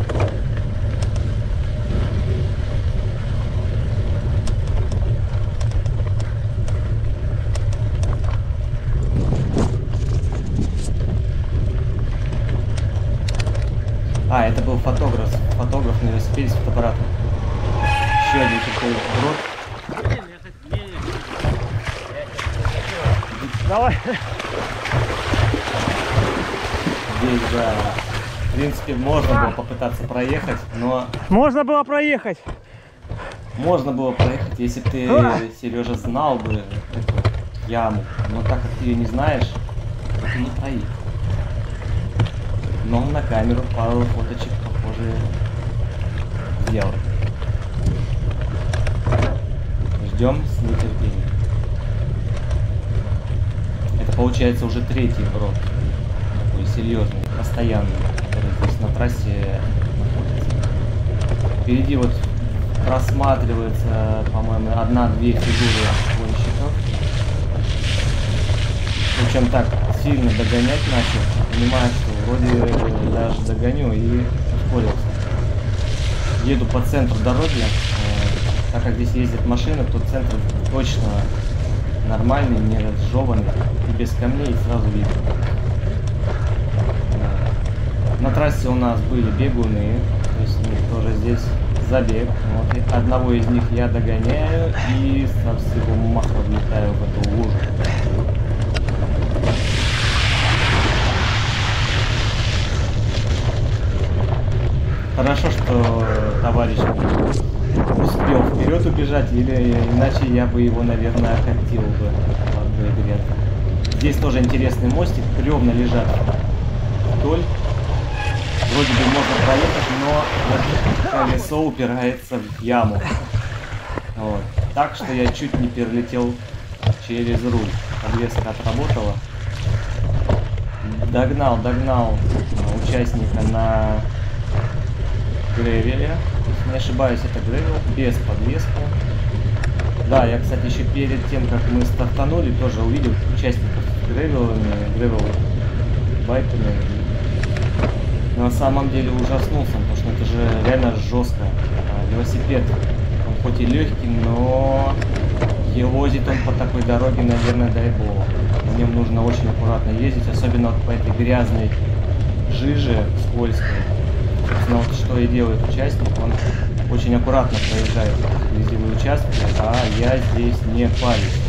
А, это был фотограф, фотограф на велосипеде с фотоаппаратом. Еще один такой брод. Давай. Здесь, да, в принципе, можно было попытаться проехать, но... Можно было проехать. Можно было проехать, если бы ты, Сережа, знал бы эту яму. Но так как ты ее не знаешь, то ты не проехал. Но на камеру пару фоточек, похоже, сделал. Ждем с нетерпением. Это получается уже третий брод. Такой серьезный, постоянный, который здесь на трассе находится. Впереди вот просматривается, по-моему, одна-две фигуры гонщиков. Причем так сильно догонять начал, понимаю, что вроде даже догоню и ускорился. Еду по центру дороги, э, так как здесь ездят машины, то центр точно нормальный, не разжеванный и без камней сразу видно. Э, на трассе у нас были бегуны, то есть у них тоже здесь забег. Вот, и одного из них я догоняю и со всего маха влетаю в эту лужу. Хорошо, что товарищ успел вперед убежать, или иначе я бы его, наверное, окатил бы в одной игре. Здесь тоже интересный мостик, бревна лежат вдоль. Вроде бы можно проехать, но колесо упирается в яму. Вот. Так что я чуть не перелетел через руль. Подвеска отработала. Догнал, догнал участника на гревеле. Если не ошибаюсь, это гревел без подвески. Да, я, кстати, еще перед тем, как мы стартанули, тоже увидел участников с гревелами, гревел байками. Но на самом деле ужаснулся, потому что это же реально жестко. А велосипед, он хоть и легкий, но елозит он по такой дороге, наверное, дай бог. На нем нужно очень аккуратно ездить, особенно вот по этой грязной жиже скользкой. Собственно, вот что и делает участник, он очень аккуратно проезжает грязевые участки, а я здесь не парюсь.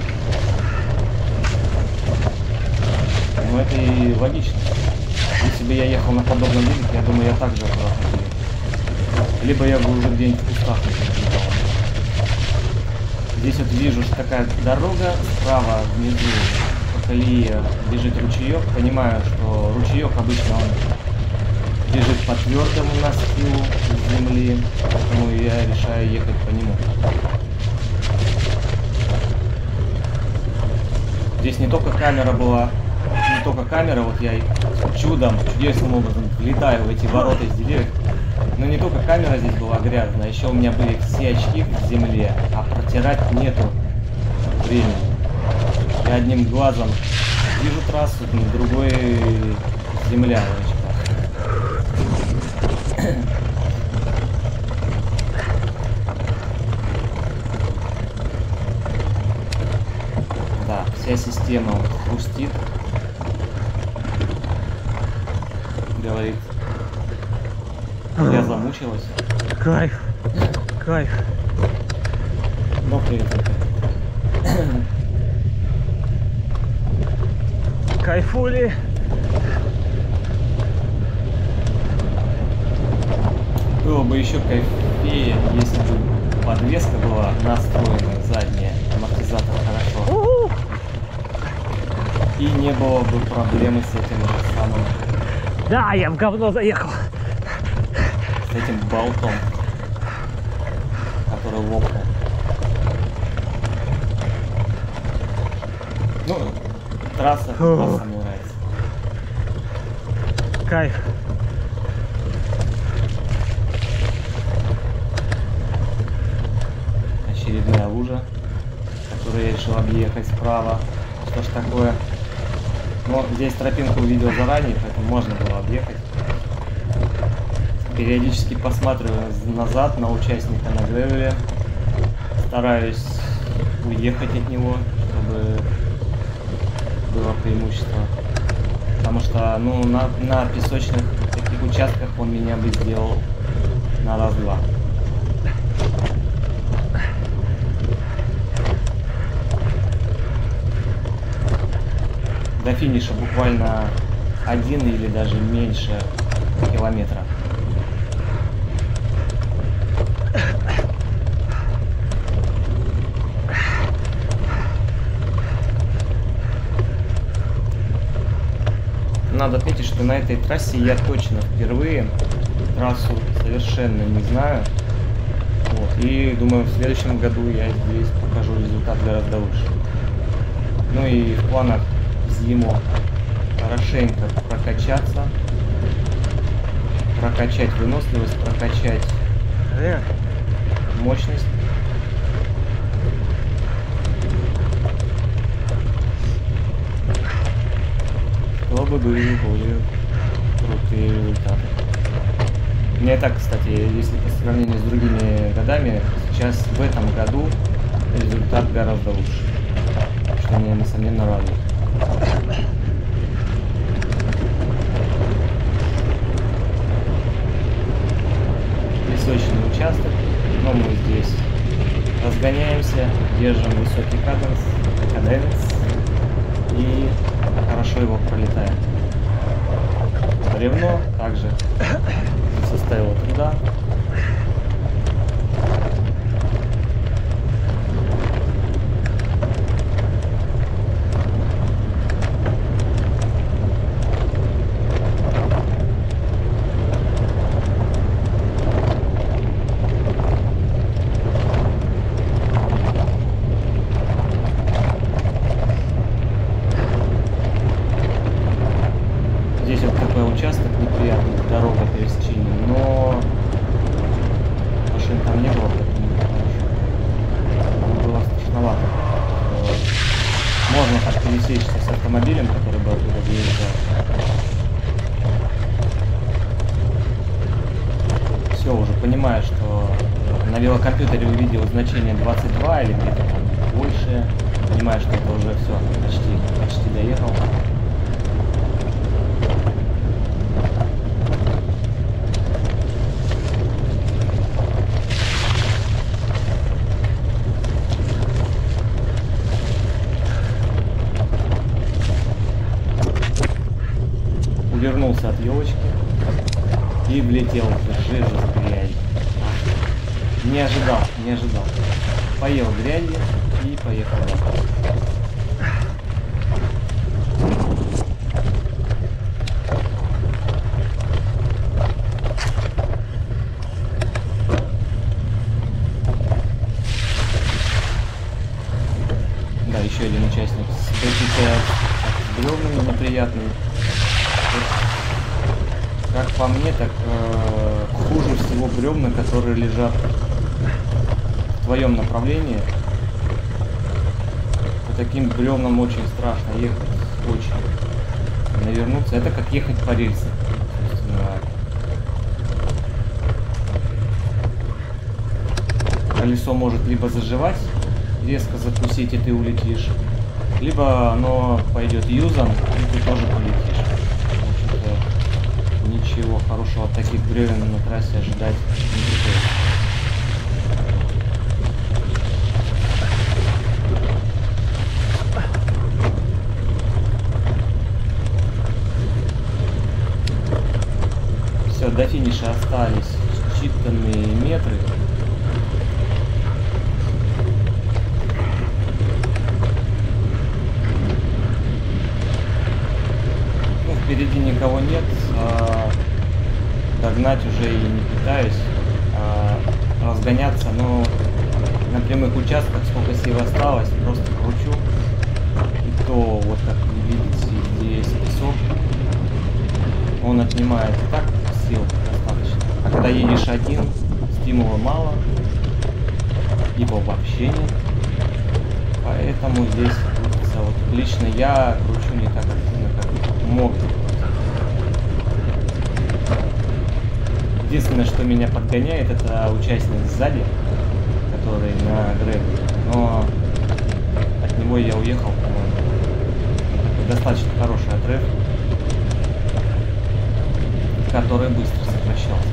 Ну это и логично. Если бы я ехал на подобном виде, я думаю, я также аккуратно еду. Либо я бы уже где-нибудь в кустах летал. Здесь вот вижу, что такая дорога, справа внизу по колее бежит ручеек. Понимаю, что ручеек обычно он бежит по твердому настилу земли, поэтому я решаю ехать по нему. Здесь не только камера была, не только камера, вот я чудом, чудесным образом влетаю в эти ворота из деревьев, но не только камера здесь была грязная, еще у меня были все очки в земле, а протирать нету времени. Я одним глазом вижу трассу, другой земля в очках. Да, вся система хрустит. Говорит, я замучилась. Кайф, кайф. Но при этом Кайфули. было бы еще кайфее, если бы подвеска была настроена задняя, амортизатор хорошо. У-у-у. И не было бы проблемы с этим же самым. Да, я в говно заехал. С этим болтом, который лопнул. Ну, трасса, трасса мне нравится. Кайф. Очередная лужа, которую я решил объехать справа. Что ж такое? Но здесь тропинку увидел заранее, поэтому можно было объехать. Периодически посматриваю назад на участника на гревеле. Стараюсь уехать от него, чтобы было преимущество. Потому что, ну, на, на песочных таких участках он меня бы сделал на раз-два. До финиша буквально один или даже меньше километра. Надо отметить, что на этой трассе я точно впервые трассу совершенно не знаю. Вот. И думаю, в следующем году я здесь покажу результат гораздо лучше. Ну и в планах зиму хорошенько прокачаться, прокачать выносливость, прокачать мощность. Чтобы были более крутые результаты. Мне так, кстати, если по сравнению с другими годами, сейчас в этом году результат гораздо лучше, что меня несомненно радует. Песочный участок, но мы здесь разгоняемся, держим высокий каденс, каденс и хорошо его пролетаем. Бревно также не составило труда. Здесь вот такой участок неприятный, дорога пересечения, но машин там не было, поэтому было страшновато. Можно так пересечься с автомобилем, который бы оттуда выезжал. Все, уже понимаю, что на велокомпьютере увидел значение двадцать два или где-то там больше. Понимаю, что это уже все, почти, почти доехал. Увернулся от елочки и влетел в жижу с грязью. Не ожидал, не ожидал. Поел грязью и поехал дальше. Да, еще один участник с с бревнами неприятный. Как по мне, так э, хуже всего бревна, которые лежат в твоем направлении. По таким бревнам очень страшно ехать, очень. Навернуться, это как ехать по рельсам. Колесо может либо заживать, резко закусить, и ты улетишь, либо оно пойдет юзом, и ты тоже полетишь. Ничего хорошего от таких бревен на трассе ожидать не приходится. Все, до финиша остались считанные метры. впереди никого нет, а догнать уже и не пытаюсь, а разгоняться, но на прямых участках сколько сил осталось, просто кручу. И то, вот как вы видите, где есть песок, он отнимает и так сил достаточно. А когда едешь один, стимула мало, либо вообще нет. Поэтому здесь крутится. Вот лично я кручу не так активно, как мог бы. Единственное, что меня подгоняет, это участник сзади, который на грэбе. Но от него я уехал, по-моему. Достаточно хороший отрыв, который быстро сокращался.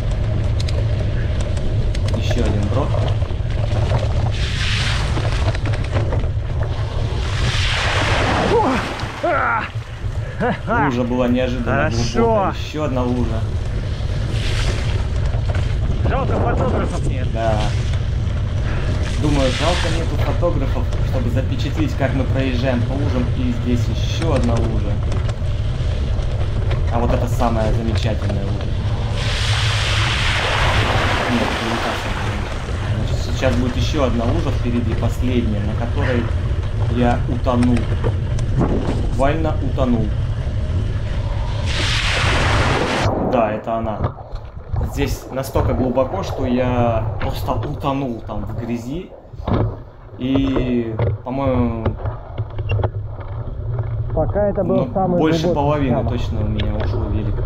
Еще один брод. Лужа была неожиданно глубокая. Еще одна лужа. Жалко, фотографов нет. Да. Думаю, жалко нету фотографов, чтобы запечатлеть, как мы проезжаем по лужам. И здесь еще одна лужа. А вот это самая замечательная лужа. Нет, это не та самая. Значит, сейчас будет еще одна лужа впереди, последняя, на которой я утонул. Буквально утонул. Да, это она. Здесь настолько глубоко, что я просто утонул там в грязи. И, по-моему, пока это был ну, самый больше глубокий половины ямок. точно у меня ушло велик.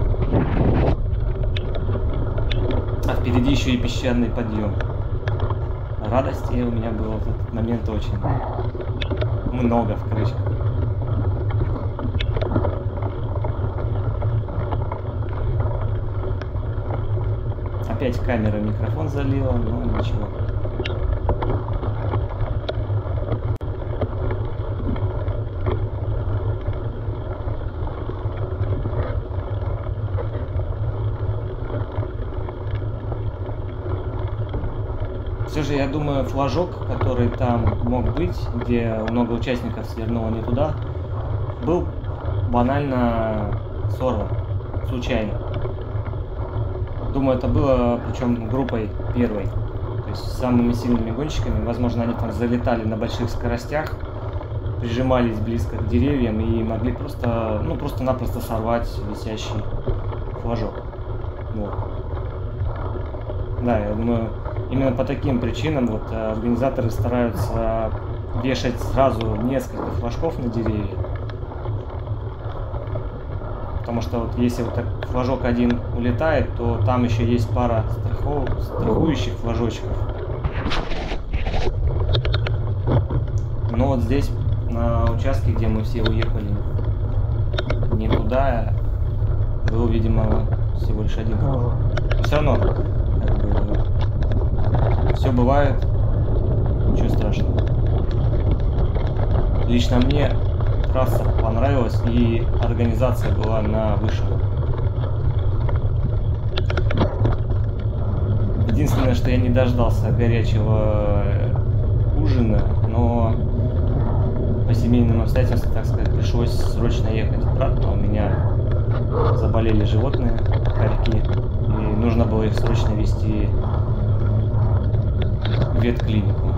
А впереди еще и песчаный подъем. Радости у меня было в этот момент очень много в крышках. Опять камера микрофон залила, но ничего. Все же, я думаю, флажок, который там мог быть, где много участников свернуло не туда, был банально сорван, случайно. Думаю, это было, причем группой первой, то есть самыми сильными гонщиками. Возможно, они там залетали на больших скоростях, прижимались близко к деревьям и могли просто, ну, просто-напросто сорвать висящий флажок. Вот. Да, я думаю, именно по таким причинам вот организаторы стараются вешать сразу несколько флажков на деревья. Потому что вот если вот так флажок один улетает, то там еще есть пара страхов, страхующих флажочков. Но вот здесь, на участке, где мы все уехали не туда, был, видимо, всего лишь один флажок. Но все равно, как бы, все бывает, ничего страшного. Лично мне трасса понравилась, и организация была на высшем. Единственное, что я не дождался горячего ужина, но по семейным обстоятельствам, так сказать, пришлось срочно ехать обратно. У меня заболели животные, хорьки, и нужно было их срочно везти в ветклинику.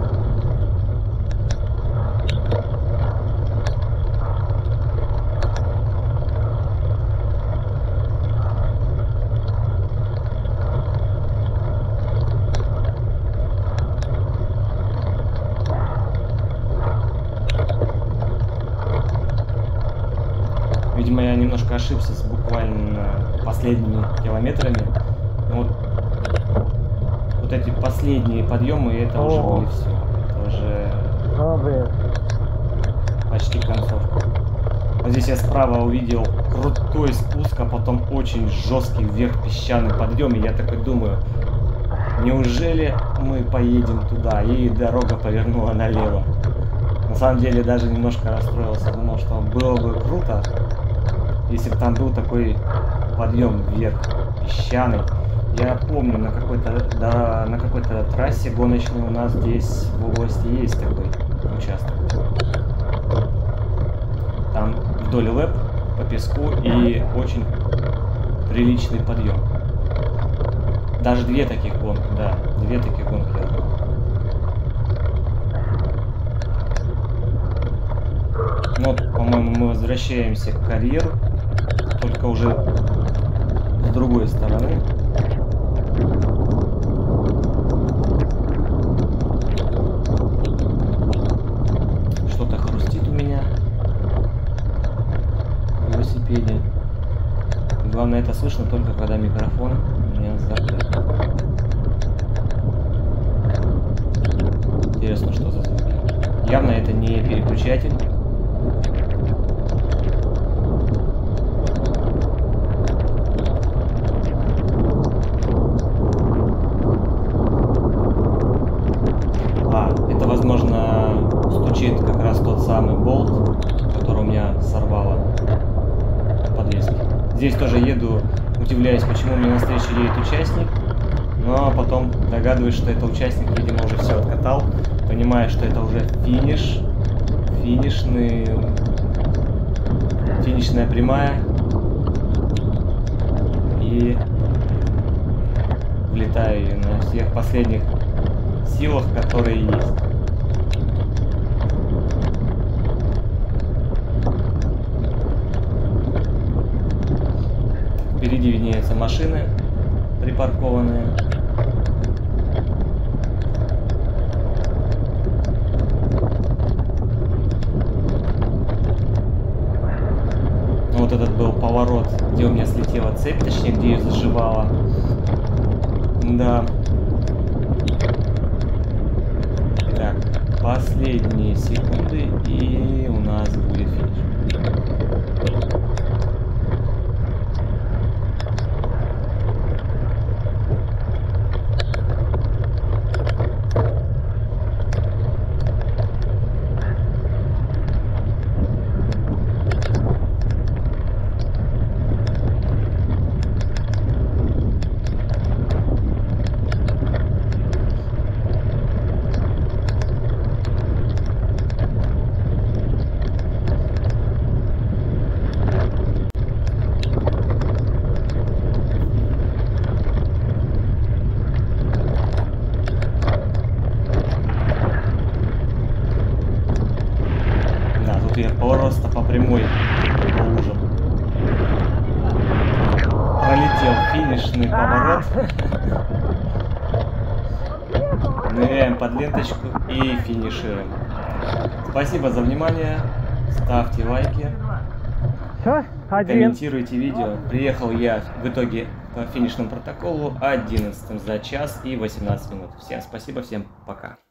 Видимо, я немножко ошибся с буквально последними километрами. Вот, вот эти последние подъемы, это О. уже были все. Это уже О, почти концовка. Вот здесь я справа увидел крутой спуск, а потом очень жесткий вверх песчаный подъем. И я такой думаю, неужели мы поедем туда? И дорога повернула налево. На самом деле даже немножко расстроился. Думал, что было бы круто, если бы там был такой подъем вверх, песчаный. Я помню, на какой-то да, на какой-то трассе гоночной у нас здесь в области есть такой участок. Там вдоль ЛЭП по песку и очень приличный подъем. Даже две таких гонки, да, две таких гонки я знаю. Ну вот, по-моему, мы возвращаемся к карьеру, только уже с другой стороны. Что-то хрустит у меня в велосипеде. Главное, это слышно только когда микрофон у меня закрыт. Интересно, что за звуки. Явно это не переключатель. А, это, возможно, стучит как раз тот самый болт, который у меня сорвало подвески. Здесь тоже еду, удивляюсь, почему мне навстречу едет участник, но потом догадываюсь, что это участник, видимо, уже все откатал, понимаю, что это уже финиш, финишный, финишная прямая, и влетаю на всех последних силах, которые есть. Впереди виднеются машины припаркованные. Вот этот был поворот, где у меня слетела цепь, точнее, где ее заживала. Да. Так, последние секунды, и у нас будет финиш. Я просто по прямой по лужам пролетел финишный поворот. Ныряем под ленточку и финишируем. Спасибо за внимание. Ставьте лайки. Все, один. Комментируйте видео. Приехал я в итоге по финишному протоколу одиннадцатым за час и восемнадцать минут. Всем спасибо, всем пока.